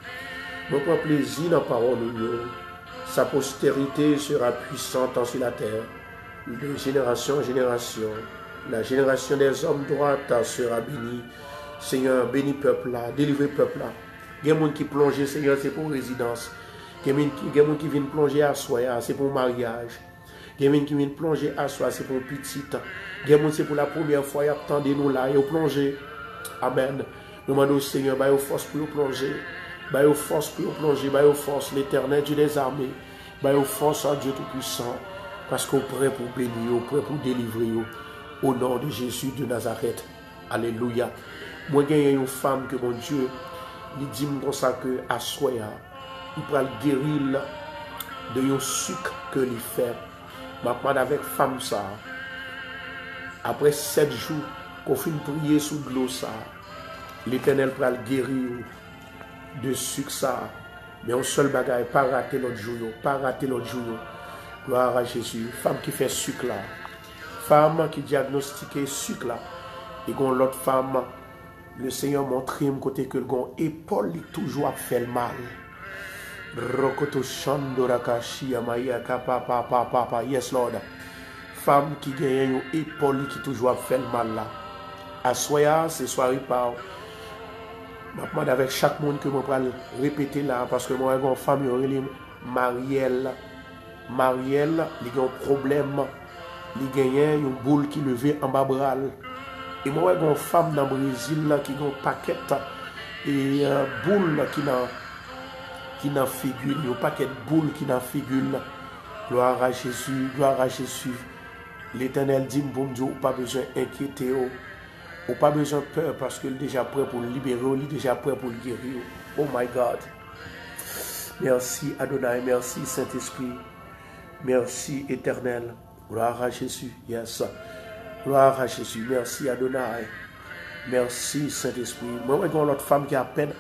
Mon prend plaisir dans la parole. Sa postérité sera puissante sur la terre. De génération en génération, la génération des hommes droits sera bénie. Seigneur, bénis peuple là, délivrez peuple là. Il y a des gens qui plongent, Seigneur, c'est pour résidence. Il y a des gens qui viennent plonger à soi, c'est pour mariage. Il y a des gens qui viennent plonger à soi, c'est pour petite. Il y a des gens c'est pour la première fois, ils attendent nous là, ils plongent. Amen. Nous demandons au Seigneur, bah, force pour plonger. Bah, force pour plonger, bah, force l'Éternel, Dieu des armées. Bah, force à Dieu Tout-Puissant. Parce qu'on est prêt pour bénir, on est prêt pour délivrer. Au nom de Jésus de Nazareth. Alléluia. Moi, il y a une femme que mon Dieu, il dit comme ça que à soi, il peut le guérir de un sucre que il fait. Maintenant, avec femme ça, après 7 jours, qu'on finit prier sous de l'eau ça, l'Éternel peut le guérir de sucre ça. Mais un seul bagage, pas rater l'autre jour, pas rater l'autre jour. Gloire à Jésus. Femme qui fait sucre là. Femme qui diagnostique sucre là. Et quand l'autre femme, le Seigneur montre côté que l'on épaule toujours fait le mal. Rokoto Shandorakashi Amaya Papa. Yes Lord. Femme qui gagne une épaule qui toujours fait le mal là. À soya, c'est soirée par. Maintenant avec chaque monde que je vais répéter là parce que moi j'ai une femme Marielle. Marielle, il a un problème. Il a une boule qui levait en bas bras. Et moi, j'ai une femme dans le Brésil qui a un paquet et boule qui n'a figure. Un paquet de boules qui n'a figure. Gloire à Jésus, gloire à Jésus. L'Éternel dit, bon Dieu, pas besoin d'inquiéter. Ou pas besoin de peur parce qu'il est déjà prêt pour le libérer, il est déjà prêt pour le guérir. Oh my God. Merci Adonai, merci Saint-Esprit. Merci Éternel. Gloire à Jésus. Yes. Gloire à Jésus. Merci Adonai. Merci Saint-Esprit. Moi, j'ai une autre femme qui a à peine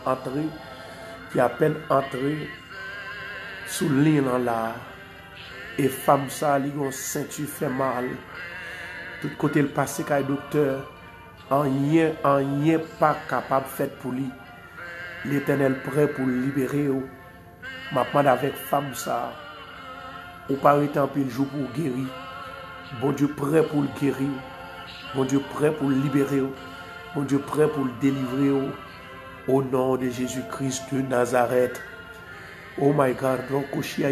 entré sous l'île là. Et femme ça, elle a une ceinture fait mal. Tout côté le passé qu'un docteur. En rien pas capable de faire pour lui. L'Éternel prêt pour le libérer. Maintenant avec femme ça. Ou pas arrêter un peu le jour pour guérir. Bon Dieu prêt pour le guérir. Bon Dieu prêt pour le libérer. Bon Dieu prêt pour le délivrer. Au nom de Jésus-Christ de Nazareth. Oh my God. Donc,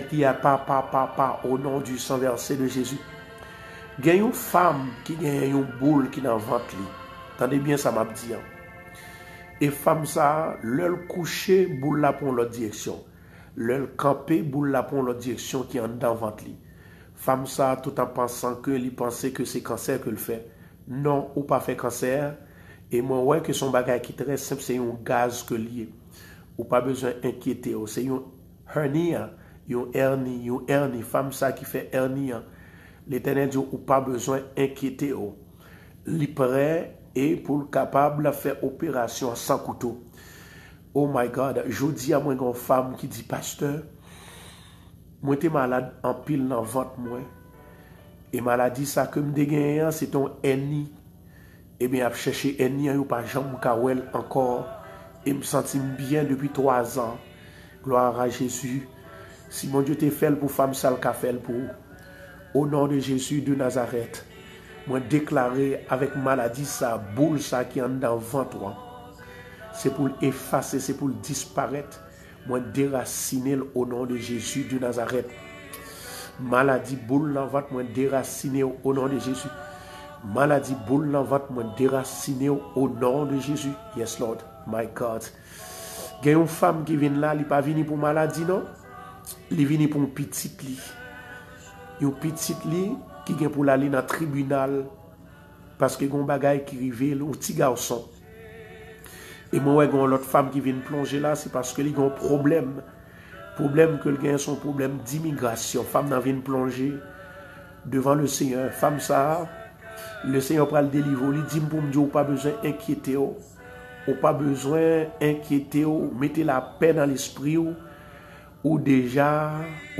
au nom du sang versé de Jésus. Il y a une femme qui a une boule qui est dans le ventre. Attendez bien ça m'a dit. Et femme ça, l'heure coucher, boule là pour l'autre direction. L'heure camper, boule là pour l'autre direction qui est dans le ventre. Femme ça, tout en pensant que il pensait que c'est cancer que le fait. Non, ou pas fait cancer. Et moi, ouais, que son bagage qui est très simple, c'est un gaz que lié. Ou pas besoin d'inquiéter. C'est une hernie. Une hernie. Femme ça qui fait hernie. L'Éternel dit, ou pas besoin d'inquiéter. Li prêt et pour capable de faire opération sans couteau. Oh my God, je dis à moi une femme qui dit, pasteur, moi j'étais malade en pile dans le ventre moi. Et maladie ça que me dégagne, c'est ton ennemi. Et bien, je cherché ennemi, ou pas jambe kawel encore. Et me sentis bien depuis 3 ans. Gloire à Jésus. Si mon Dieu te fait pour femme, ça le fait pour. Au nom de Jésus de Nazareth. Moi déclaré avec maladie ça, boule ça qui est dans le ventre. C'est pour l'effacer, c'est pour le disparaître. Moi déraciner au nom de Jésus de Nazareth. Maladie boule dans le ventre, moi déraciner au nom de Jésus. Maladie boule dans le ventre, moi déraciner au nom de Jésus. Yes Lord, my God. Il y a une femme qui vient là, elle n'est pas venue pour maladie, non? Elle est venue pour une petite lit. Une petite lit qui vient pour aller dans le tribunal parce que y a un bagage qui arrive, un petit garçon. Et moi, il y a une autre femme qui vient plonger là, c'est parce qu'il y a un problème. Problème que le gain son problème d'immigration. Femme n'a vient plonger devant le Seigneur. Femme ça, le Seigneur prend le délivrer. Il dit pour me dire, pas besoin d'inquiéter. Pas besoin d'inquiéter. Mettez la paix dans l'esprit. Ou déjà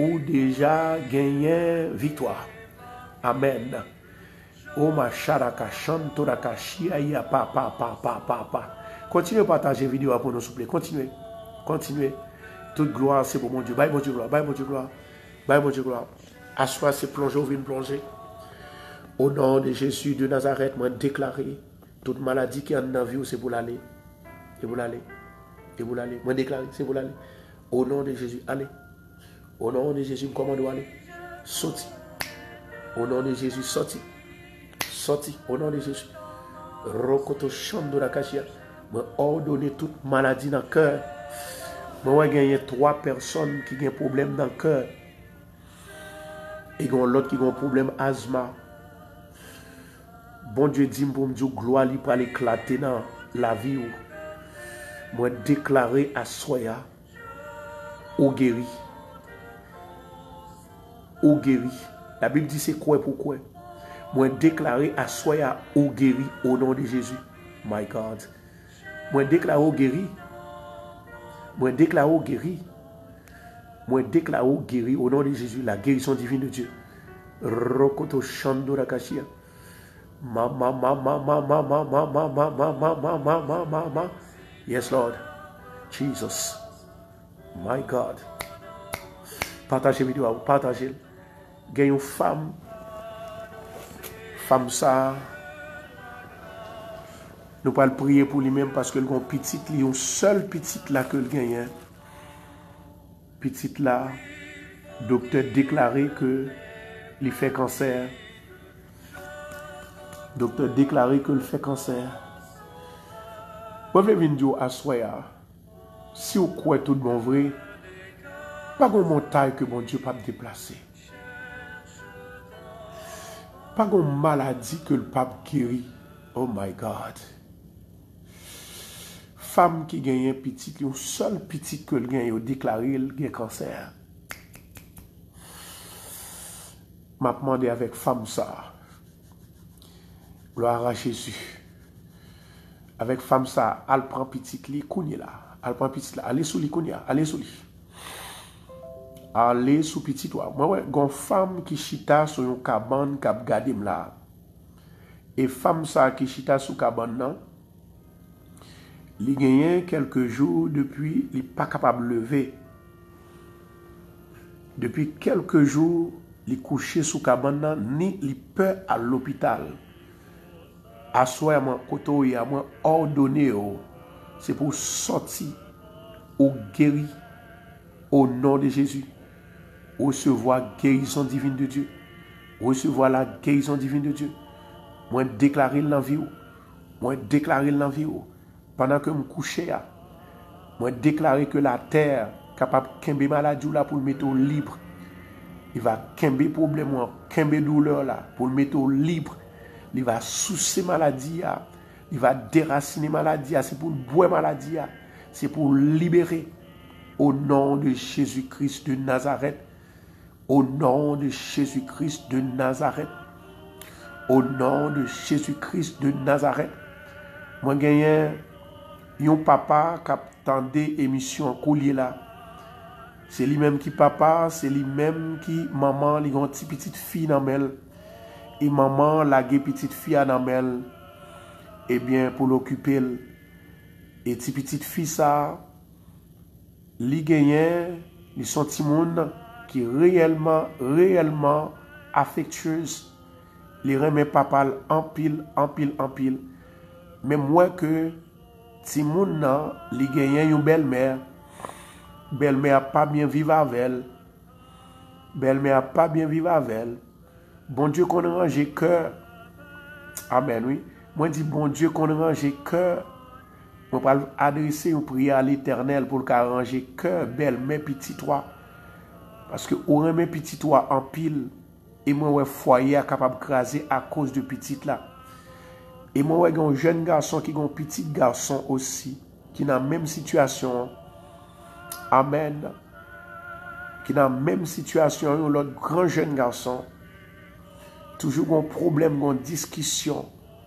gagné victoire. Amen. Oh ma charaka chanto rakashi aya pa. Continuez à partager la vidéo pour nous s'il vous plaît. Continuez. Toute gloire c'est pour mon Dieu. Bye mon Dieu gloire. Bye mon Dieu gloire. Assois c'est plonger ou vient plonger. Au nom de Jésus de Nazareth, moi déclaré toute maladie qui est dans la vie c'est pour l'aller. Et vous l'allez. Et vous l'allez. Moi déclare, c'est vous l'allez. Au nom de Jésus, allez. Au nom de Jésus, comment doit aller? Sorti. Au nom de Jésus, sorti. Sorti. Au nom de Jésus. Rokoto Shando Rakashia. Moi ordonner toute maladie dans le cœur. Moi gagner 3 personnes qui ont un problème dans le cœur. Et l'autre qui a un problème asthma. Bon Dieu dit pour me dire gloire li pour éclater dans la vie. Moi déclarer à soya ou guéri. Ou guéri. La Bible dit c'est quoi pourquoi? Moi déclarer à soya ou guéri au nom de Jésus. My God. Moi déclarer ou guéri. Moi déclarer ou guéri. Moi déclare guéri au nom de Jésus, la guérison divine de Dieu. Rokoto Shando Rakashia. Yes, Lord. Jesus. My God. Partagez la vidéo, partagez. Gagne une femme. Femme ça. Nous pas prier pour lui-même parce que le grand petit, il y a une seule petite là que le gagne. Petite là, docteur déclaré que il fait cancer. Docteur déclaré que il fait cancer. Vous voulez dire à soya, si vous croyez tout bon vrai, pas de montagne que mon Dieu ne peut pas déplacer. Pas de maladie que le pape guérit. Oh my God. Femme qui gagne un petit, une seule petite que le gagne, déclaré le gagne cancer. M'a demandé avec femme ça. Gloire à Jésus. Avec femme ça, elle prend petit li, kounye là. Elle prend petit là, allez sous li kounya, allez sous li. Allez sous petit toi. Moi ouais, gon femme qui chita sur une cabane k'ap gade là. Et femme ça qui chita sous cabane là. Il gagne quelques jours depuis, il n'est pas capable de lever. Depuis quelques jours, il est couché sous cabane, ni il peut à l'hôpital. À soi, il a ordonné, c'est pour sortir ou guérir au nom de Jésus. Recevoir guérison divine de Dieu. Recevoir la guérison divine de Dieu. Moi, déclarer l'envie. Moi, déclarer l'envie. Pendant que je me couchais, moi déclarer que la terre est capable de kembe maladie là pour le mettre libre. Il va kembe problème, kembe douleur là pour le mettre libre. Il va soucier maladie, il va déraciner maladie, c'est pour boire maladie, c'est pour libérer au nom de Jésus-Christ de Nazareth. Au nom de Jésus-Christ de Nazareth. Au nom de Jésus-Christ de Nazareth. Moi gagne yon papa qui attendait émission en collier là. C'est lui-même qui papa, c'est lui-même qui maman, li gon ti petite fille nan mel. Et maman la ge petite fille nan mel. Eh bien pour l'occuper et ti petite fille ça li genyen, li son ti moun qui réellement affectueuse. Li remet papa en pile. Mais moi que si moun nan li genyen yon belle-mère, belle-mère a pas bien vivre avec elle. Belle-mère a pas bien vivre avec elle. Bon Dieu qu'on range cœur. Amen, oui. Moi dis bon Dieu qu'on range cœur. On va adresser une prière à l'Éternel pour qu'elle range cœur, belle-mère petit toi. Parce que on remet petit toi en pile et moi ouais foyer capable de craser à cause de petite là. Et moi, j'ai un jeune garçon qui a un petit garçon aussi, qui est dans la même situation. Amen. Qui est dans la même situation, l'autre grand jeune garçon. Toujours un problème, une discussion.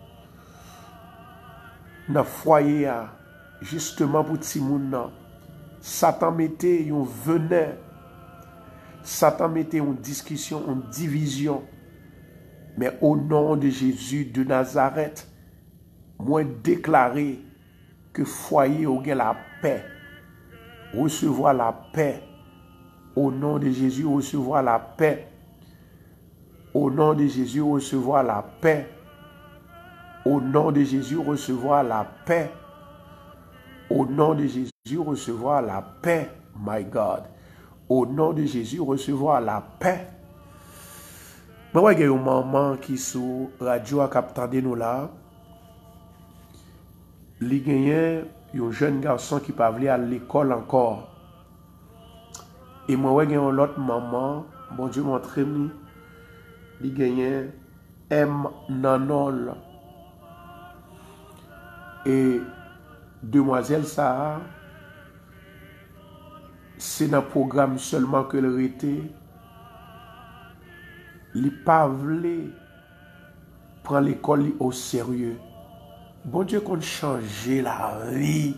Dans le foyer, justement pour tout le monde. Satan mettait un venin. Satan mettait une discussion, une division. Mais au nom de Jésus de Nazareth, moi déclarer que foyer au gain la paix. Recevoir la paix. Au nom de Jésus, recevoir la paix. Au nom de Jésus, recevoir la paix. Au nom de Jésus, recevoir la paix. Au nom de Jésus, recevoir la paix, my God. Au nom de Jésus, recevoir la paix. Je vois qu'il y a une maman qui sous radio a capté nous là. Il y a un jeune garçon qui pas à l'école encore. Et moi, il y a une autre maman, bon Dieu montre-moi, il y a M. Nanol. Et demoiselle Sarah, c'est dans le programme seulement que le était. Il pas voulu prendre l'école au sérieux. Bon Dieu qu'on change la vie.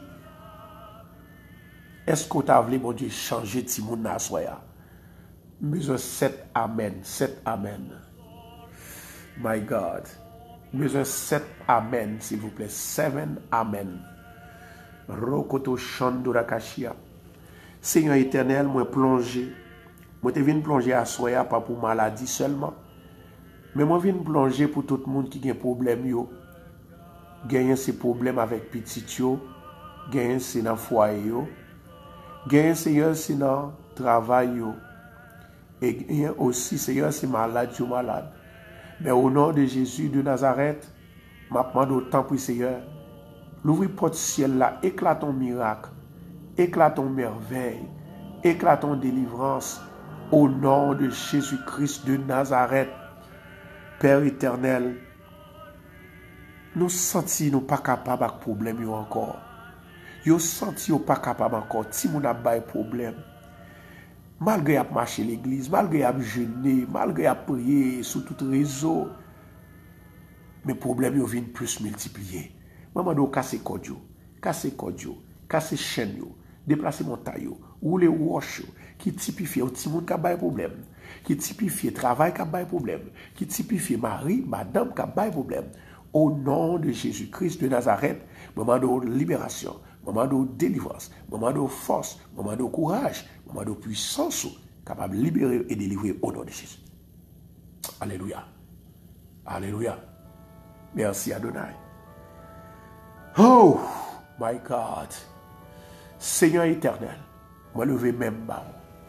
Est-ce qu'on t'a voulu, bon Dieu, changer Timoun na soya? Besoin 7 amen, 7 amen. My God. Besoin 7 amen, s'il vous plaît. 7 amen. Rokoto Chandura Kashia. Seigneur éternel, moi plongé. Moi te viens plonger à soya, pas pour maladie seulement. Mais moi viens plonger pour tout le monde qui a un problème yo. Gagner ces problèmes avec petit yo. Gagner c'est dans foyer yo. Gagner c'est dans travail yo. Et gagner aussi c'est malade yo malade. Mais au nom de Jésus de Nazareth, m'a demandé autant pour Seigneur. L'ouvrir porte ciel là, éclatons miracle, éclatons merveille, éclatons délivrance au nom de Jésus-Christ de Nazareth. Père éternel, nous senti nous pas capables de problème encore. Nous senti nous pas capables encore. Si nous n'avons pas de problème, malgré à marcher l'église, malgré à jeûner, malgré à prier sur tout réseau, mes problèmes viennent plus multiplier. Maman doit casser kodio, casser chaîne yo, déplacer montagne yo, rouler wash qui typifie petit monde qui a pas problème, qui typifie travail qui a pas problème, qui typifie mari, madame qui a pas problème. Au nom de Jésus-Christ de Nazareth, moment de libération, moment de délivrance, moment de force, moment de courage, moment de puissance, capable de libérer et délivrer au nom de Jésus. Alléluia. Alléluia. Merci Adonai. Oh, my God. Seigneur éternel, moi lever même bas.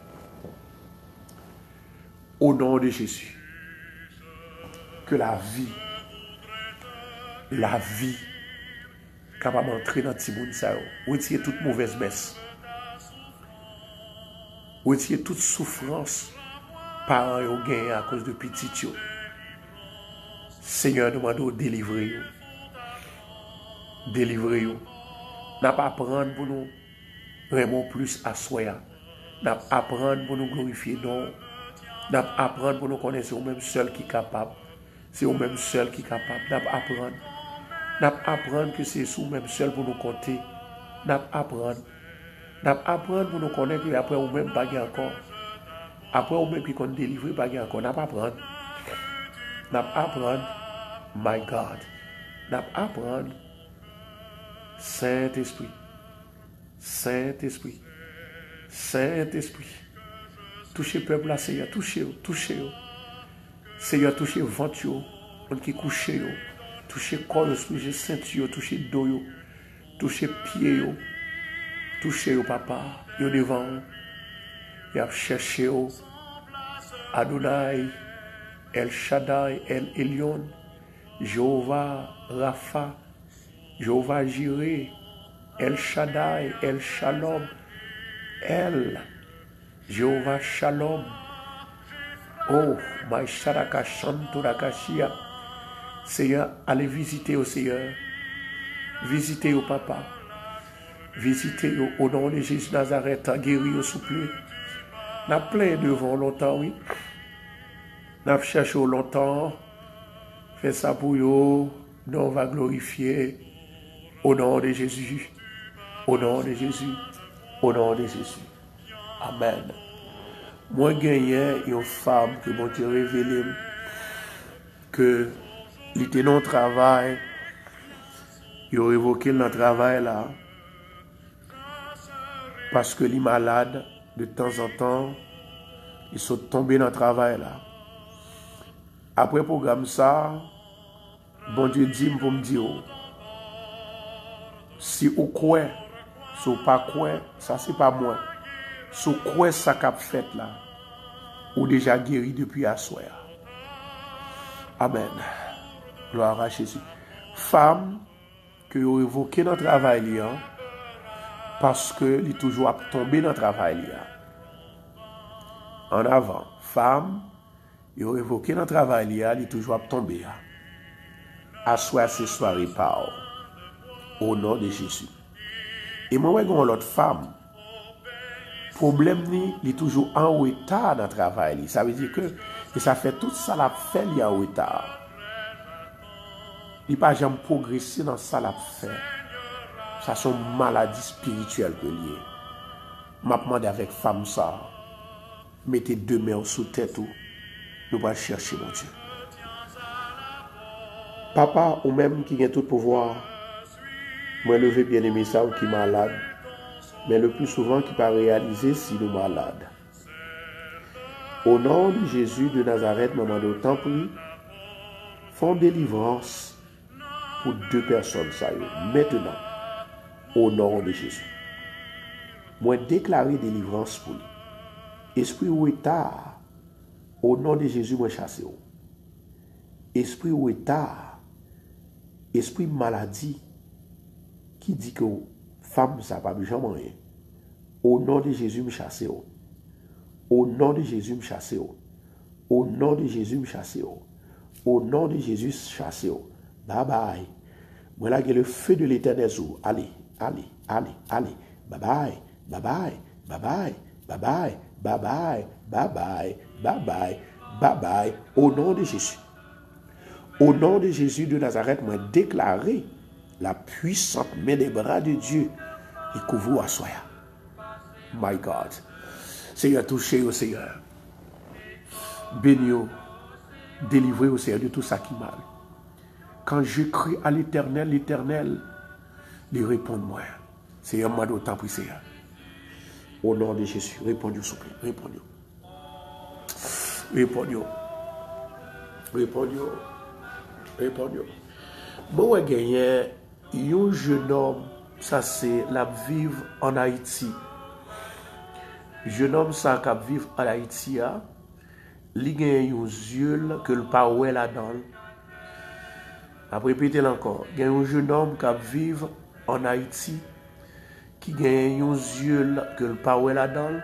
Au nom de Jésus, que la vie, capable d'entrer dans Timoun ça, retirer toute mauvaise baisse, retirer toute souffrance par un gain à cause de petit yo. Seigneur, demande délivrer yo. Délivrer yo. N'a pas apprendre pour nous vraiment plus à soya. N'a pas apprendre pour nous glorifier non. N'a pas apprendre pour nous connaître c'est au même seul qui est capable. C'est au même seul qui est capable. N'a pas apprendre. N'a pas apprendre que c'est sous même seul pour nous compter. N'a pas apprendre. N'a pas apprendre pour nous connaître que après ou même pas encore. Après ou même qui compte délivrer pas encore. N'a pas apprendre. N'a pas apprendre. My God. N'a pas apprendre. Saint-Esprit, Saint-Esprit, Saint-Esprit, touchez le peuple là, Seigneur, touchez. Seigneur, touchez ventre, on qui couche, touchez corps, touchez ceinture, touchez dos, touchez pied, touchez papa, yo devant, y a cherché Adonai, El Shaddai, El Elyon, Jéhovah, Rapha, Jéhovah Jireh, El Shaddai, El Shalom, Jéhovah Shalom. Oh, my Sharaka Shanturakashia. Seigneur, allez visiter au Seigneur. Visitez au Papa. Visitez au nom de Jésus Nazareth, guéri au souple. N'a plein devant longtemps, oui. N'a cherché longtemps. Fais ça pour vous. Nous on va glorifier. Au nom de Jésus, au nom de Jésus, au nom de Jésus. Amen. Moi, j'ai une femme que mon Dieu révélé que il était dans le travail, il a révoqué dans le travail là, parce que les malades, de temps en temps, ils sont tombés dans le travail là. Après le programme ça, bon Dieu dit pour me dire, si vous croyez Sou pas quoi, ça c'est pas moi. Sou quoi ça qu'a fait là, ou déjà guéri depuis à soir. Amen. Gloire à Jésus. Femme que vous évoquez dans le travail, parce que il est toujours à tomber dans le travail. En avant. Femme, vous évoquez dans le travail, il est toujours à tomber. À soir, c'est soirée par au nom de Jésus. Et moi, j'ai une autre femme. Problème ni, il est toujours en retard dans le travail. Ça veut dire que ça fait tout ça la fait, il est en retard. Il n'a pas jamais progressé dans ça la fait. Ça sont maladies spirituelles que lié. M'a demandé avec femme ça. Mettez deux mains sous tête ou nous allons chercher mon Dieu. Papa ou même qui a tout pouvoir, moi lever bien aimé ça ou qui est malade, mais le plus souvent qui pas réaliser si nous malades. Au nom de Jésus de Nazareth, maman de temps pris, font délivrance pour deux personnes ça maintenant. Au nom de Jésus. Moi déclarer délivrance pour lui. Esprit ou état, au nom de Jésus, moi chasse. Esprit ou état, esprit maladie, qui dit que femme ça pas jamais rien. Au nom de Jésus, me chasse. Au nom de Jésus, me chasse. Au nom de Jésus, me chasse. Au nom de Jésus, chasse. Bye bye. Moi là, le feu de l'éternel. Allez, allez, allez, allez. Bye bye, bye bye, bye bye, bye bye. Bye bye, bye bye, bye bye, bye bye, au nom de Jésus. Au nom de Jésus de Nazareth, moi déclarer la puissante main des bras de Dieu et couvre à soi. My God. Seigneur, touchez au Seigneur. Bénis-vous. Délivrez au Seigneur de tout ça qui mal. Quand je crie à l'Éternel, l'Éternel, il répond moi. Seigneur, moi d'autant pris, Seigneur. Au nom de Jésus, répondez s'il vous plaît. Répondez. Répondez. Répondez. Répondez. Moi, j'ai gagné un jeune homme, ça c'est la vivre en Haïti. Jeune homme, ça qui vivre en Haïti, il a un yeux que le pas ouais là-dedans. Après, répétez encore. Il y a un jeune homme qui vivre en Haïti. Qui gagne un yeux que le pas là-dedans,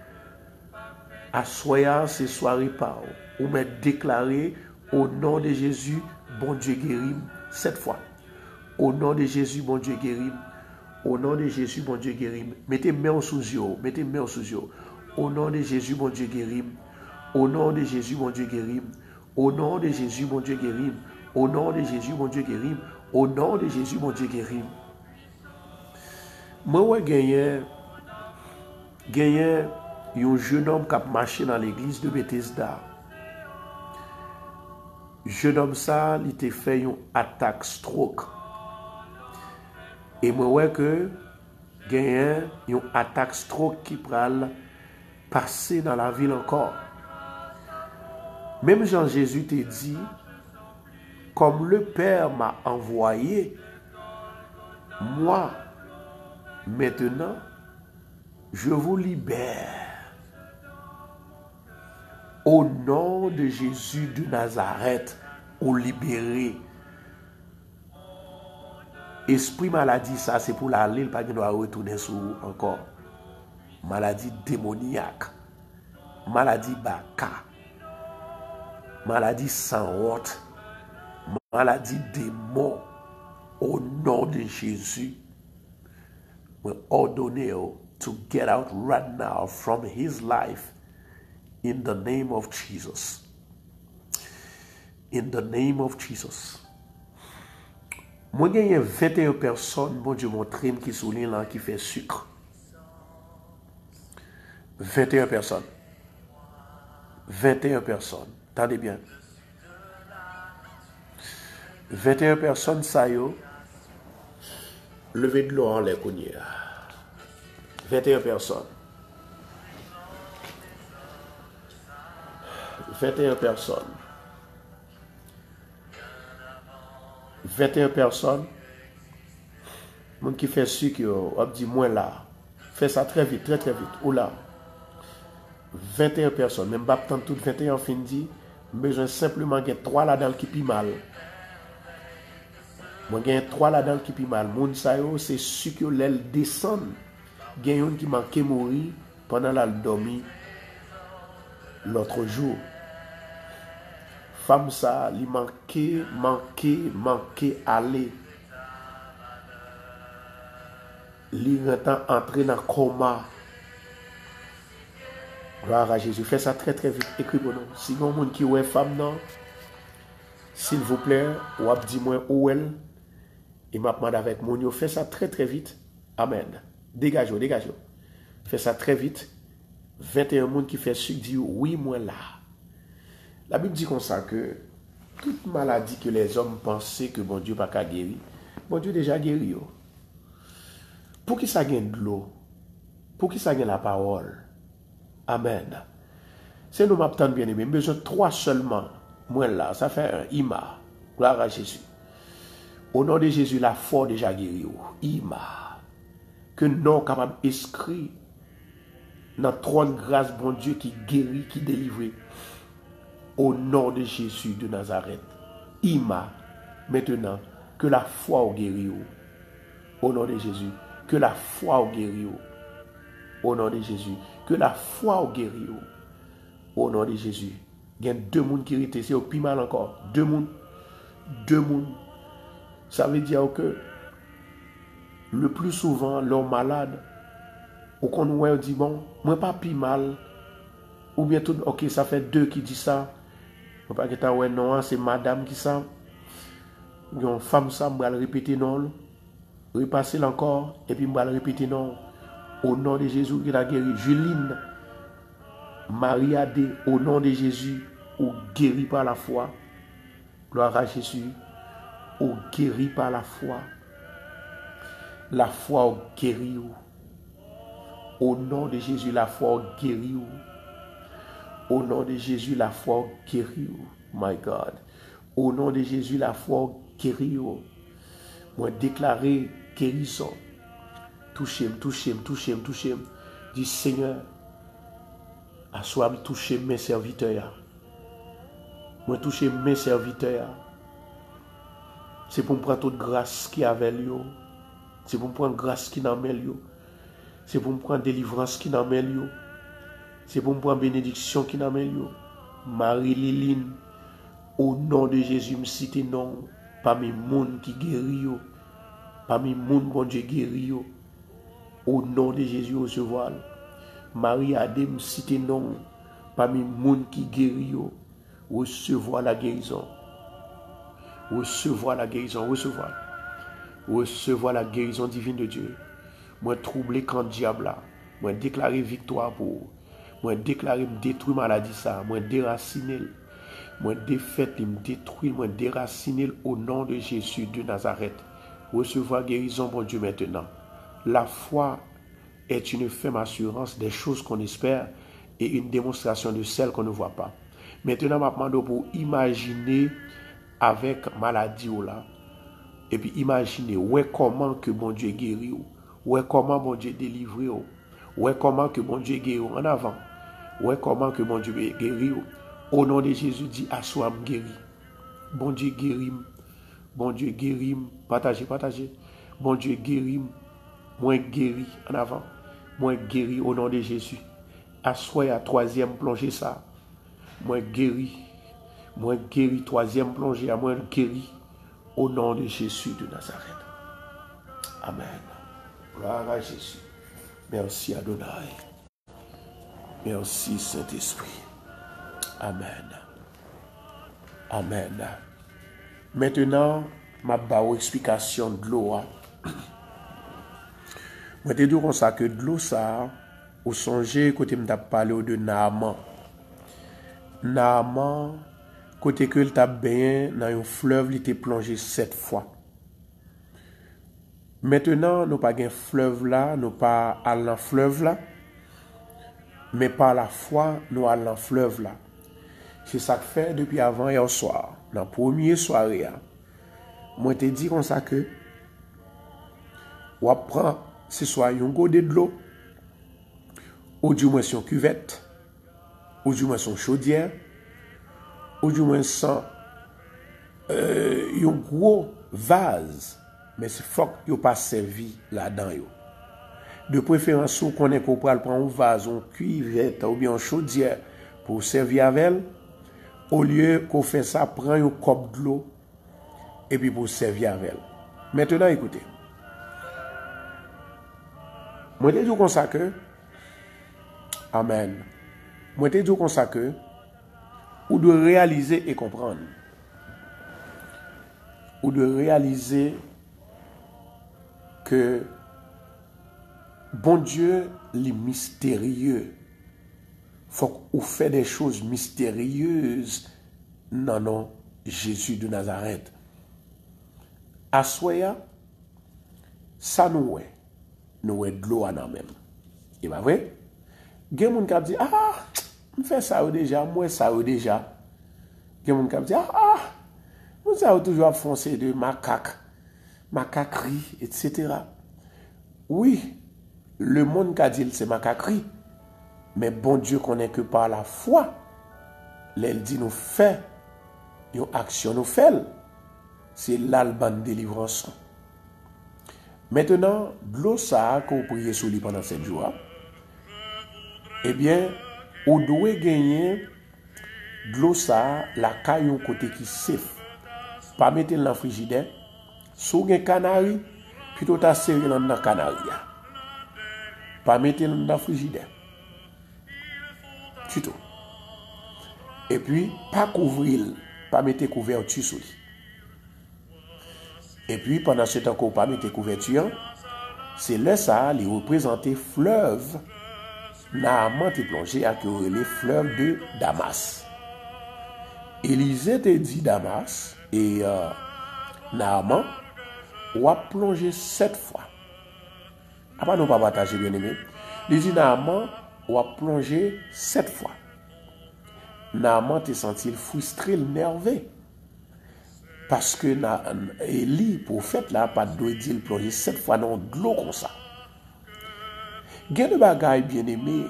à soya c'est soirée par ou me déclarer au nom de Jésus, bon Dieu guérit cette fois. Au nom de Jésus, bon Dieu guérit. Au nom de Jésus, bon Dieu guérit. Mettez main sous yeux, mettez main sous yeux. Au nom de Jésus, bon Dieu guérit. Au nom de Jésus, bon Dieu guérit. Au nom de Jésus, bon Dieu guérit. Au nom de Jésus, bon Dieu guérit. Au nom de Jésus, bon Dieu guérit. Moi, j'ai gagné un jeune homme qui a marché dans l'église de Bethesda. Jeune homme ça, il a fait une attaque stroke. Et moi, que gagné une attaque stroke qui pral passer dans la ville encore. Même Jean-Jésus t'a dit, comme le Père m'a envoyé, moi, maintenant, je vous libère. Au nom de Jésus de Nazareth, au libéré. Esprit maladie, ça c'est pour l'aller, pas qu'il doit retourner sur encore. Maladie démoniaque. Maladie baka. Maladie sans honte. Maladie démon. Au nom de Jésus. We ordonne to get out right now from his life in the name of Jesus. In the name of Jesus. Moi, il y a 21 personnes, bon Dieu, mon crime qui souligne là, qui fait sucre. 21 personnes. 21 personnes. Attendez bien. 21 personnes, ça y est. Levez de l'eau en l'air, 21 personnes. 21 personnes. 21 personnes. Moun qui fait sucre, on dit moins là. Fais ça très vite, très très vite. Ou là. 21 personnes, même pas tant toutes 21 fin dit, besoin simplement de 3 là-dedans qui pi mal. Moi j'ai 3 là-dedans qui pi mal. Moun sa yo, c'est sucre l'aile descend. Gen yon qui manque mourir pendant la dormi l'autre jour. Femme ça, li manqué aller. Li entrer dans coma. Gloire à Jésus. Fais ça très très vite. Écris pour nous. Si vous avez un monde qui est femme, non, s'il vous plaît, ou dis-moi où elle. Et m'a demandé avec mon. Fais ça très très vite. Amen. Dégagez, dégagez. Fais ça très vite. 21 monde qui fait sucre dit oui, moi là. La Bible dit comme ça que toute maladie que les hommes pensaient que bon Dieu n'a pas guéri, bon Dieu déjà guéri. Pour qui ça gagne de l'eau? Pour qui ça gagne la parole? Amen. C'est nous m'attend bien aimé. Besoin de 3 seulement. Moi là, ça fait un ima. Gloire à Jésus. Au nom de Jésus, la foi déjà guéri. Ima. Que non capable inscrit dans trône grâce bon Dieu qui guérit, qui délivre. Au nom de Jésus de Nazareth. Ima. Maintenant, que la foi au guéri. Au nom de Jésus. Que la foi au guéri. Au nom de Jésus. Que la foi au guéri. Au nom de Jésus. Il y a 2 personnes qui étaient, c'est au plus mal encore. 2 personnes. 2 personnes. Ça veut dire que le plus souvent, l'homme malade, ou qu'on on dit bon, moi pas plus mal. Ou bien tout, ok, ça fait 2 qui dit ça. On pas que ouais non, c'est madame qui ça. Une femme ça, on va le répéter non. Repasser encore, et puis on va le répéter non. Au nom de Jésus qui a guéri. Juline, Maria D, au nom de Jésus, ou guéri par la foi. Gloire à Jésus, ou guéri par la foi. La foi ou guéri. Au nom de Jésus, la foi ou guéri. Au nom de Jésus, la foi ou guéri. My God. Au nom de Jésus, la foi ou guéri. Moi déclarer guérison. Touchez-moi. Dis Seigneur, à soi toucher mes serviteurs. Moi toucher mes serviteurs. C'est pour me prendre toute grâce qui avait lieu. C'est pour me prendre grâce qui n'a pas lieu. C'est pour me prendre délivrance qui n'a pas lieu. C'est pour me prendre bénédiction qui n'a pas lieu. Marie-Liline, au nom de Jésus, me cite non. Parmi les gens qui guérit. Parmi les gens bon Dieu guérit. Au nom de Jésus, recevoir. Marie Adem, cité non. Parmi les gens qui guérit. Recevoir la guérison. Recevoir la guérison. Recevoir la guérison divine de Dieu. Moi troublé quand diable là. Moi déclarer victoire pour. Moi déclarer me détruire maladie ça. Moi déraciner. Moi défaite, me détruire, moi déraciner au nom de Jésus de Nazareth. Recevoir guérison, bon Dieu, maintenant. La foi est une ferme assurance des choses qu'on espère et une démonstration de celles qu'on ne voit pas. Maintenant, je demande pour imaginer avec maladie ou là. Et puis imaginer ouais comment que bon Dieu guérit. Ouais comment bon Dieu délivre. Ouais comment que bon Dieu guérit en avant. Ouais comment que bon Dieu guérit. Au nom de Jésus, dit à soi guéri. Bon Dieu guérit. Bon Dieu guérit. Partagez. Bon Dieu guérit. Moi guéri en avant. Moi guéri au nom de Jésus. Assoyez à 3e plongée ça. Moi guéri. 3e plongée à moi guéri. Au nom de Jésus de Nazareth. Amen. Gloire à Jésus. Merci Adonai. Merci Saint-Esprit. Amen. Amen. Maintenant, ma barre explication de l'eau. Je te dis comme ça que de l'eau, ça, au songer, côté me parlé de Naaman. Naaman, côté que il t'a bien dans un fleuve, il était plongé 7 fois. Maintenant, nous pas un fleuve là, nous pas allons dans fleuve là, mais par la foi, nous allons dans fleuve là. C'est ça que fait depuis avant hier soir, dans la première soirée. Moi te dis comme ça que ou prend ce soit un godet de l'eau, ou du moins son cuvette, ou du moins son chaudière, ou du moins son un gros vase, mais c'est faut qu'il pas servi là-dedans. De préférence, on connaît qu'on peut prendre un vase, une cuvette ou bien une chaudière pour servir avec elle, au lieu qu'on fait ça, prend un cop de l'eau et puis pour servir avec elle. Maintenant, écoutez. Moi, je dis comme ça que, amen. Moi, je dis comme ça que, ou de réaliser et comprendre. Ou de réaliser que bon Dieu, les mystérieux, faut qu'on fait des choses mystérieuses. Non, Jésus de Nazareth. Assoya, ça nous est de l'eau à nous même. Et pas vrai? Il y a des gens qui disent, on fait ça déjà, moi ça déjà. Il y a des gens qui disent, vous avez toujours foncé de macaquerie, etc. Oui, le monde qui a dit c'est macaquerie, mais bon Dieu connaît que par la foi, il dit nous fait, une action nous fait, c'est l'alban délivrance. Maintenant, de l'eau ça qu'on prie sur lui pendant 7 jours, eh bien, on doit gagner de l'eau ça, la caillou côté qui safe. Pas mettre dans le frigidaire, sous un canari, puis tout à serrer dans le canari. Pas mettre dans le frigidaire. C'est tout. Et puis, pas couvrir, pas mettre couverture sur lui. Et puis, pendant ce temps qu'on pas mettre couverture, c'est là ça, les représenter fleuve, Naaman est plongé à les fleuves de Damas. Élisée te dit Damas, et Naaman, ou a plongé 7 fois. Après, nous pas partager bien aimé. Il dit Naaman, ou a plongé 7 fois. Naaman te senti frustré, nerveux. Parce que Élie, prophète, là, pas de dire plonger 7 fois dans de l'eau comme ça. Gen de bagay bien aimé,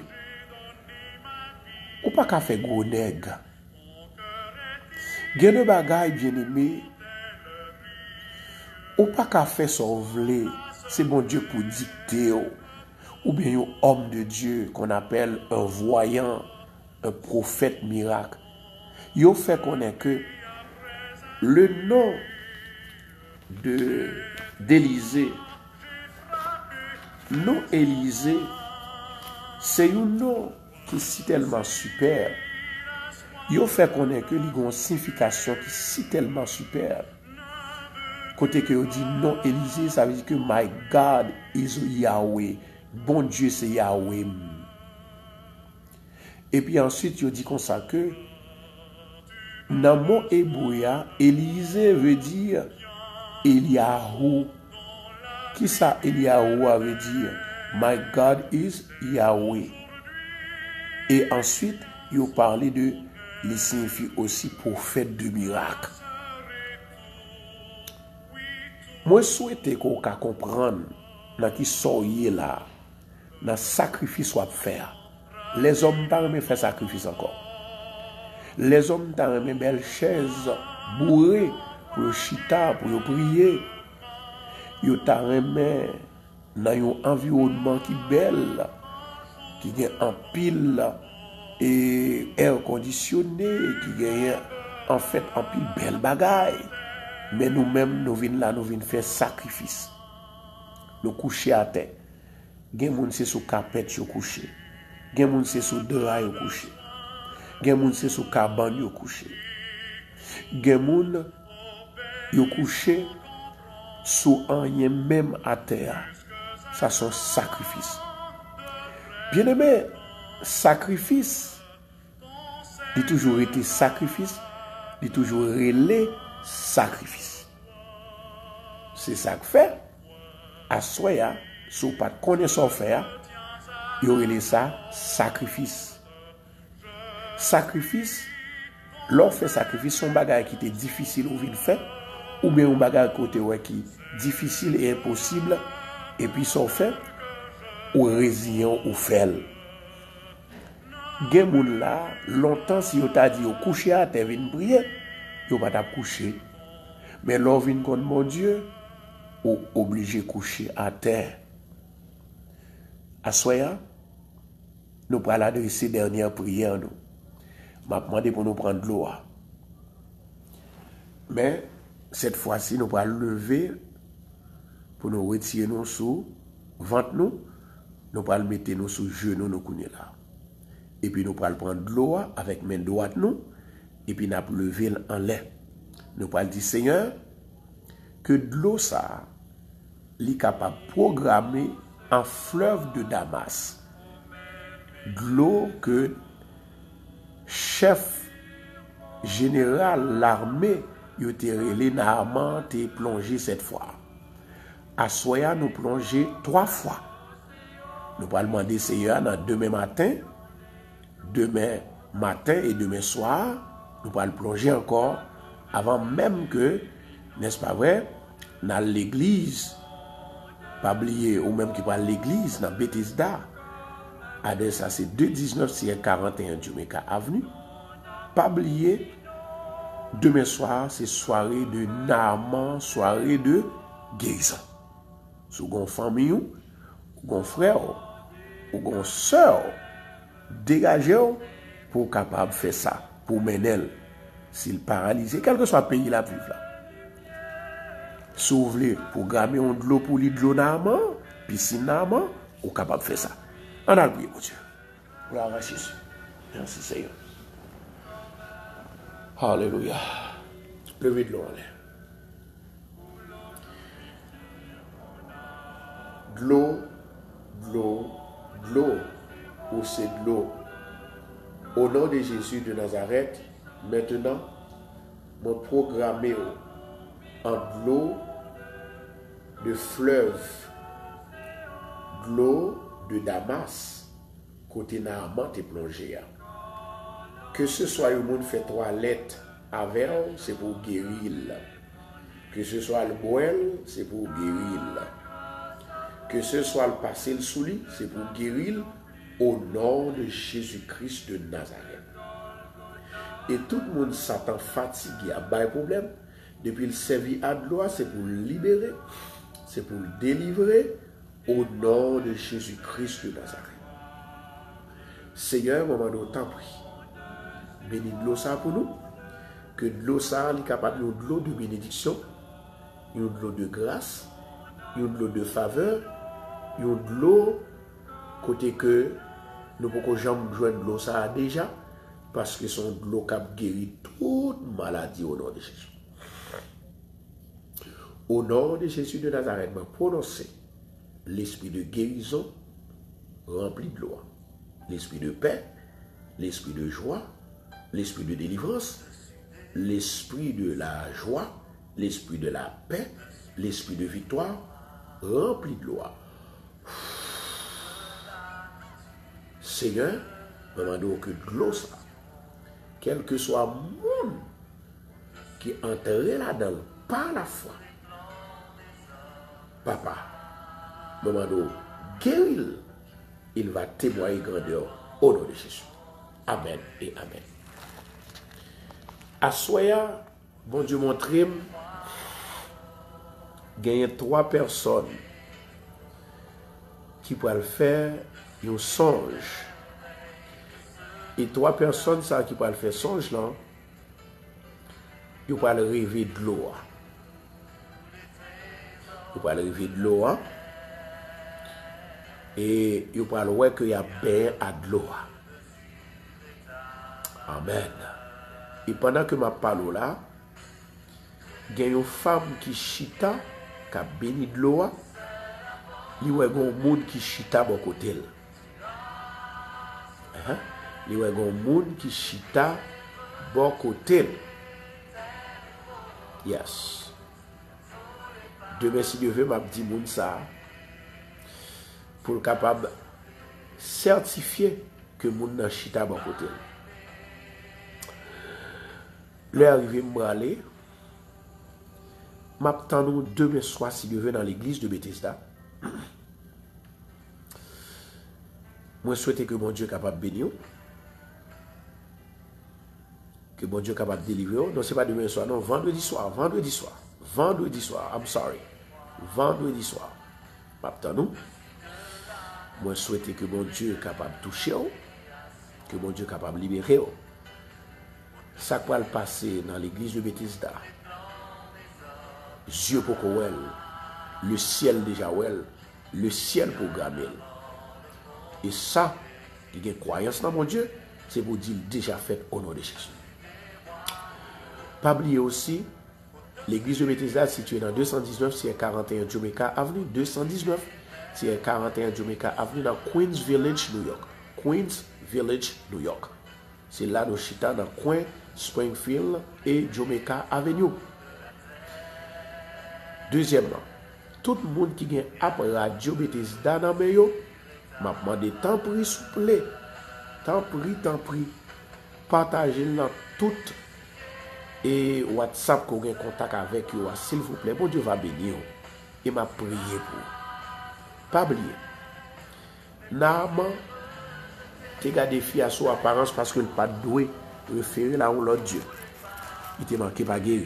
ou pas qu'à faire gros nègre. Gen de bagay bien aimé, ou pas qu'à faire sauver, c'est bon Dieu pour dicter, ou bien un homme de Dieu qu'on appelle un voyant, un prophète miracle. Yo fait connaître que le nom d'Élisée, non Élisée, c'est un nom qui est si tellement super. Yo fait connaître que il y a une signification qui est si tellement super. Côté que yo dit non Élisée, ça veut dire que my God is Yahweh. Bon Dieu c'est Yahweh. Et puis ensuite yo dit comme ça que dans le mot hébreu, Élisée veut dire Eliyahu. Qui ça Eliyahu veut dire? My God is Yahweh. Et ensuite, il parlait de, il signifie aussi prophète de miracle. Moi, je souhaite qu'on comprenne dans qui soyez là, dans le sacrifice qu'on va faire. Les hommes n'ont pas fait sacrifice encore. Les hommes n'ont pas belle chaise bourrée pour chita, pour prier. Ils ont dans un environnement qui est belle, qui a un pile et air conditionné, qui a en fait un pile belle bagaille. Mais nous-mêmes, nous venons là, nous venons faire sacrifice. Nous coucher à terre. Gen moun c'est sous carpet yo couché. Gen moun c'est sous drap yo couché. Gen moun c'est sous cabane yo couché. Gen moun yo couché sous rien même à terre. Ça sont sacrifice. Bien aimé, sacrifice, il a toujours été sacrifice, il a toujours relé sacrifice. C'est ça que fait. À soya, si vous ne connaissez pas faire, il y aurait ça sacrifice. Sacrifice, l'on fait sacrifice, son bagage qui était difficile ou vite fait, ou bien un bagage côté qui est difficile et impossible, Et puis, son fait, ou résilient ou fait. Gen moun là, longtemps, si on t'a dit, au coucher à terre, vin prier, yo pas t'a coucher. Mais l'on vin contre mon Dieu, ou obligé coucher à terre. À soya, nous pourrons adresser dernière prière. Nous m'a demandé pour nous prendre de l'eau. Mais cette fois-ci, nous pourrons lever pour nous retirer nous sous ventre nous. Nous pourrons mettre nous sous genoux nous connaît là. Et puis nous pourrons prendre de l'eau avec main droite nous. Et puis nous pourrons lever en l'air. Nous pourrons dire Seigneur, que de l'eau ça, est capable de programmer un fleuve de Damas. De l'eau que chef général l'armée yoterele Naaman t'est plongé cette fois. À Soya nous plonger 3 fois. Nous allons demander Seigneur dans demain matin et demain soir, nous allons plonger encore avant même que, n'est-ce pas vrai, dans l'église, pas oublier, ou même qui parle l'église, dans Bethesda, ça c'est 219-41 Jamaica Avenue. Pas oublier, demain soir, c'est soirée de Naaman, soirée de guérison. Si vous avez une famille, ou un frère, ou une soeur, dégagez pour capable de faire ça, pour mener s'il paralysé, quel que soit le pays la vivre là. Si vous voulez programmer de l'eau pour lui de l'eau Naaman, piscine Naaman, vous êtes capable de faire ça. On a prié, mon Dieu. Pour la grâce Jésus. Merci Seigneur. Alléluia. Levez de l'eau en l'air. De l'eau, de l'eau, de l'eau. Ou c'est de l'eau. Au nom de Jésus de Nazareth, maintenant, mon programmé en de l'eau de fleuve, de l'eau de Damas, côté Naaman t'es plongé. Que ce soit le monde fait toilette avec, c'est pour guérir. Que ce soit le boire, c'est pour guérir. Que ce soit le passer le souli, c'est pour guérir au nom de Jésus-Christ de Nazareth. Et tout le monde s'attend fatigué à pas de problème. Depuis le servir à de loi, c'est pour le libérer, c'est pour le délivrer au nom de Jésus-Christ de Nazareth. Seigneur, maman, nous t'en prie. Bénis de l'eau ça pour nous. Que de l'eau ça est capable de l'eau de bénédiction, de l'eau de grâce, de l'eau de faveur, de l'eau côté que nous ne pouvons jamais joindre de l'eau ça déjà, parce que son de l'eau qui guérit toute maladie au nom de Jésus. Au nom de Jésus de Nazareth, je prononce l'esprit de guérison rempli de l'eau. L'esprit de paix, l'esprit de joie, l'esprit de délivrance, l'esprit de la joie, l'esprit de la paix, l'esprit de victoire, rempli de loi. Seigneur, demandons que de l'eau, quel que soit le monde qui est entré là-dedans par la foi, Papa, demandons guérir, il va témoigner grandeur au nom de Jésus. Amen et amen. À Soya, bon Dieu montre, il y a 3 personnes qui peuvent faire un songe. Et 3 personnes ça, qui peuvent faire songe, là, ils peuvent rêver de l'eau. Ils peuvent rêver de l'eau. Et ils peuvent voir qu'il y a bien à de l'eau. Amen. Et pendant que je parle là, il y a une femme qui chita, qui a béni de l'eau. Il y a un monde qui chita à mon côté. Il y a un monde qui chita à mon côté. Yes. Demain, si Dieu veut, m'a dit moun ça pour le capable certifier que moun nan chita à mon côté. L'heure arrivé m'aller. M'attendons demain soir si Dieu veut dans l'église de Bethesda. Moi, souhaite que mon Dieu est capable de bénir. Que mon Dieu est capable de délivrer. Non, ce n'est pas demain soir, non, vendredi soir. Vendredi soir, I'm sorry. Vendredi soir. Maintenant, moi, souhaite que mon Dieu est capable de toucher. Que mon Dieu est capable de libérer. Ça va le passer dans l'église de Bethesda. Dieu pour Kowel. Le ciel déjà well. Le ciel programmé. Et ça, qui a une croyance dans mon Dieu, c'est pour dire déjà fait au nom de Jésus. Pas oublier aussi, l'église de Bethesda située dans 219, c'est 41 Jamaica Avenue, 219, c'est 41 Jamaica Avenue dans Queens Village, New York. Queens Village, New York. C'est là nos chita dans le coin Springfield et Jamaica Avenue. Deuxièmement, tout le monde qui a après Radio Bethesda dans le meilleur, m'a demandé tant pris souple, tant pris, partagez dans tout et WhatsApp qu'on a contact avec vous, s'il vous plaît, bon Dieu va bénir et m'a prié pour. Pas oublier. Naaman, te gardé filles à son apparence parce que le pas doué référer là où l'autre Dieu. Il te manqué pas guéri.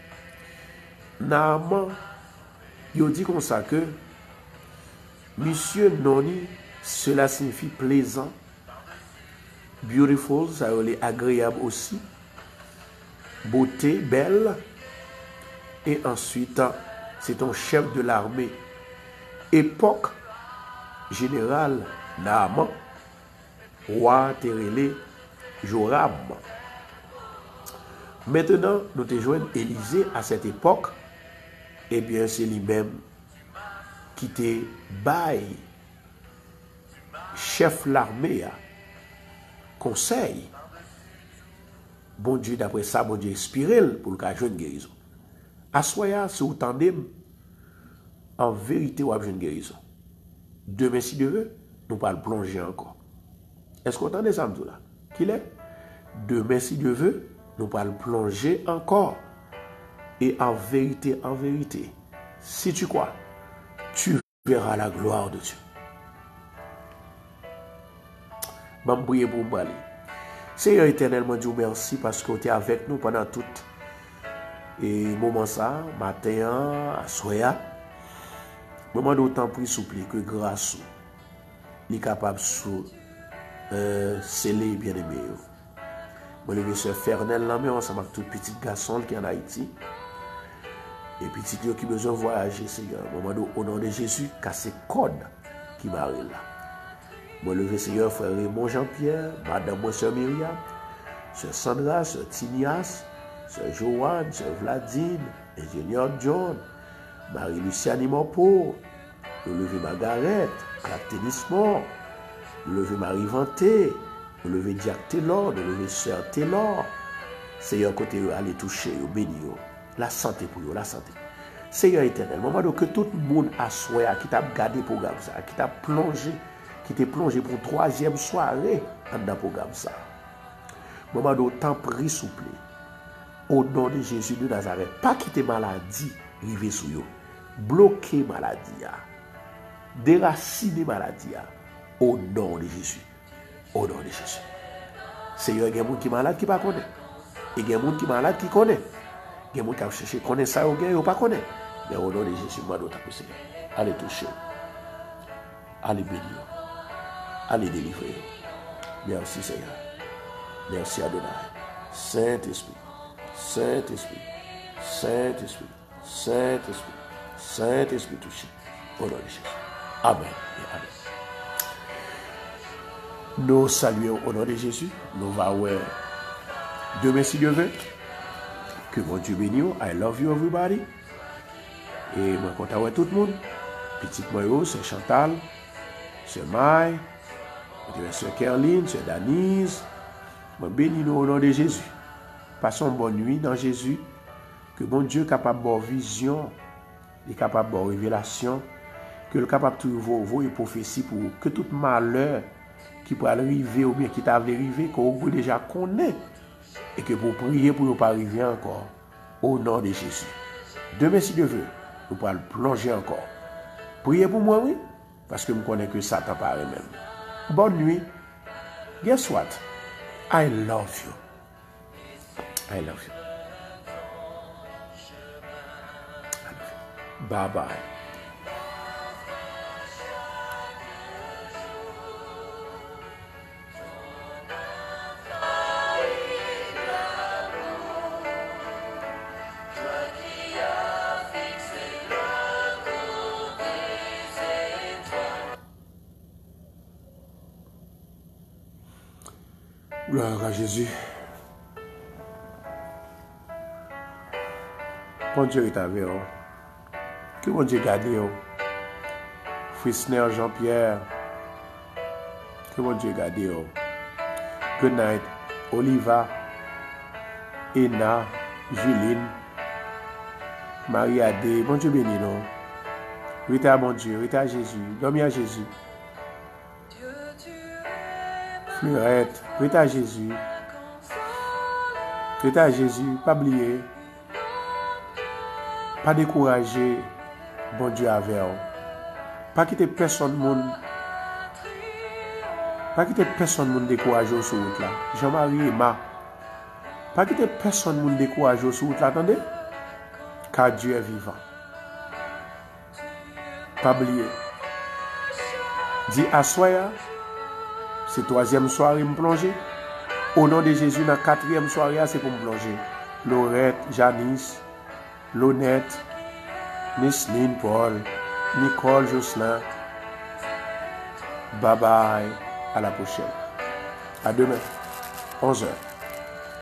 Naaman, il dit comme ça que Monsieur Noni, cela signifie plaisant, beautiful, ça veut dire agréable aussi, beauté, belle, et ensuite, c'est ton chef de l'armée. Époque, général, Naaman, roi Térélé, Joram. Maintenant, nous te joignons Élisée à cette époque, et bien c'est lui-même qui te baille chef l'armée conseil. Bon Dieu, d'après ça, bon Dieu inspiré pour le cas de guérison. Assoya, si vous tendez, en vérité, vous avez une guérison. Demain, si Dieu veut, nous allons plonger encore. Est-ce qu'on entend ça, là? Qu'il est? Demain, si Dieu veut, nous allons plonger encore. Et en vérité, si tu crois, tu verras la gloire de Dieu. Je vais prier pour vous. Seigneur éternellement, Dieu merci parce que tu es avec nous pendant tout et moment ça, matin, à soya. Moment d'autant plus souple que grâce est capable de sceller bien aimé. Je lever ce Fernel là, mais ensemble avec tout petit garçon qui est en Haïti. Et petit Dieu qui a besoin de voyager, Seigneur. Au nom de Jésus, casse code qui m'arrive là. Moi, le Seigneur, frère Raymond Jean-Pierre, madame moi, sœur Myriam, sœur Sandra, sœur Tinias, sœur Joanne, sœur Vladine, ingénieur John, Marie-Luciane Mopo, le lever Margaret, Clap Tennismore, le lever Marie Vanté, le lever Jack Taylor, le lever sœur Taylor. Seigneur, côté aller toucher, bénir, la santé pour eux, la santé. Seigneur éternel, moment que tout le monde a souhaité, qui t'a gardé le programme, qui t'a plongé, qui t'est plongé pour troisième soirée dans le programme ça. Moment d'autant pris souple. Au nom de Jésus de Nazareth, pas quitter maladie, river sur eux. Bloquer maladie, déraciner maladie, au nom de Jésus. Au nom de Jésus. Seigneur, il y a des gens qui sont malades qui ne connaissent pas. Il y a des gens qui sont malades qui connaissent. Il y a des gens qui ont cherché à connaître ça, ou ne pas connaître. Mais au nom de Jésus, moi, d'autant que Seigneur. Allez toucher. Allez bénir. Allez délivrer. Merci Seigneur. Merci Adonai. Saint-Esprit. Saint-Esprit. Saint-Esprit. Saint-Esprit. Saint-Esprit touché. Au nom de Jésus. Amen et Amen. Nous saluons au nom de Jésus. Nous allons demain si Dieu veut. Que mon Dieu bénisse. I love you everybody. Et moi content avec tout le monde. Petite Moyo, c'est Chantal, c'est Maï, c'est Kerline, c'est Danise. Je bénis nous au nom de Jésus. Passons une bonne nuit dans Jésus. Que bon Dieu est capable de vision, est capable de révélation, que le capable de trouver vos prophéties pour que tout malheur qui peut arriver ou bien qui t'a arrivé, que vous déjà connaît et que vous priez pour ne pas arriver encore. Au nom de Jésus. Demain, si Dieu veut, nous pourrons plonger encore Priez pour moi, oui. Parce que je connais que ça t'a pas même. Bonne nuit. Guess what? I love you. I love you. Bye bye. Gloire à Jésus. Bon Dieu est avec vous. Que bon Dieu garde vous. Frisner Jean-Pierre. Que bon Dieu garde vous. Good night. Oliva. Ena. Juline. Marie-Adé. Bon Dieu béni nous. Rita bon Dieu. Rita Jésus. Dormez à Jésus. Fleurette. Rita Jésus. Rita Jésus. Pas oublier. Pas décourager, bon Dieu avec vous. Pas quitter personne monde. Pas quitter personne monde décourager sur route là. Jean-Marie et Ma. Pas quitter personne monde décourager sur route là, attendez. Car Dieu est vivant. Pas oublier. Dis à soya, c'est troisième soirée me plonger. Au nom de Jésus, dans quatrième soirée, c'est pour me plonger. Laurette, Janice, Lonette, Nisline Paul, Nicole Jocelyn. Bye bye. À la prochaine. À demain, 11h.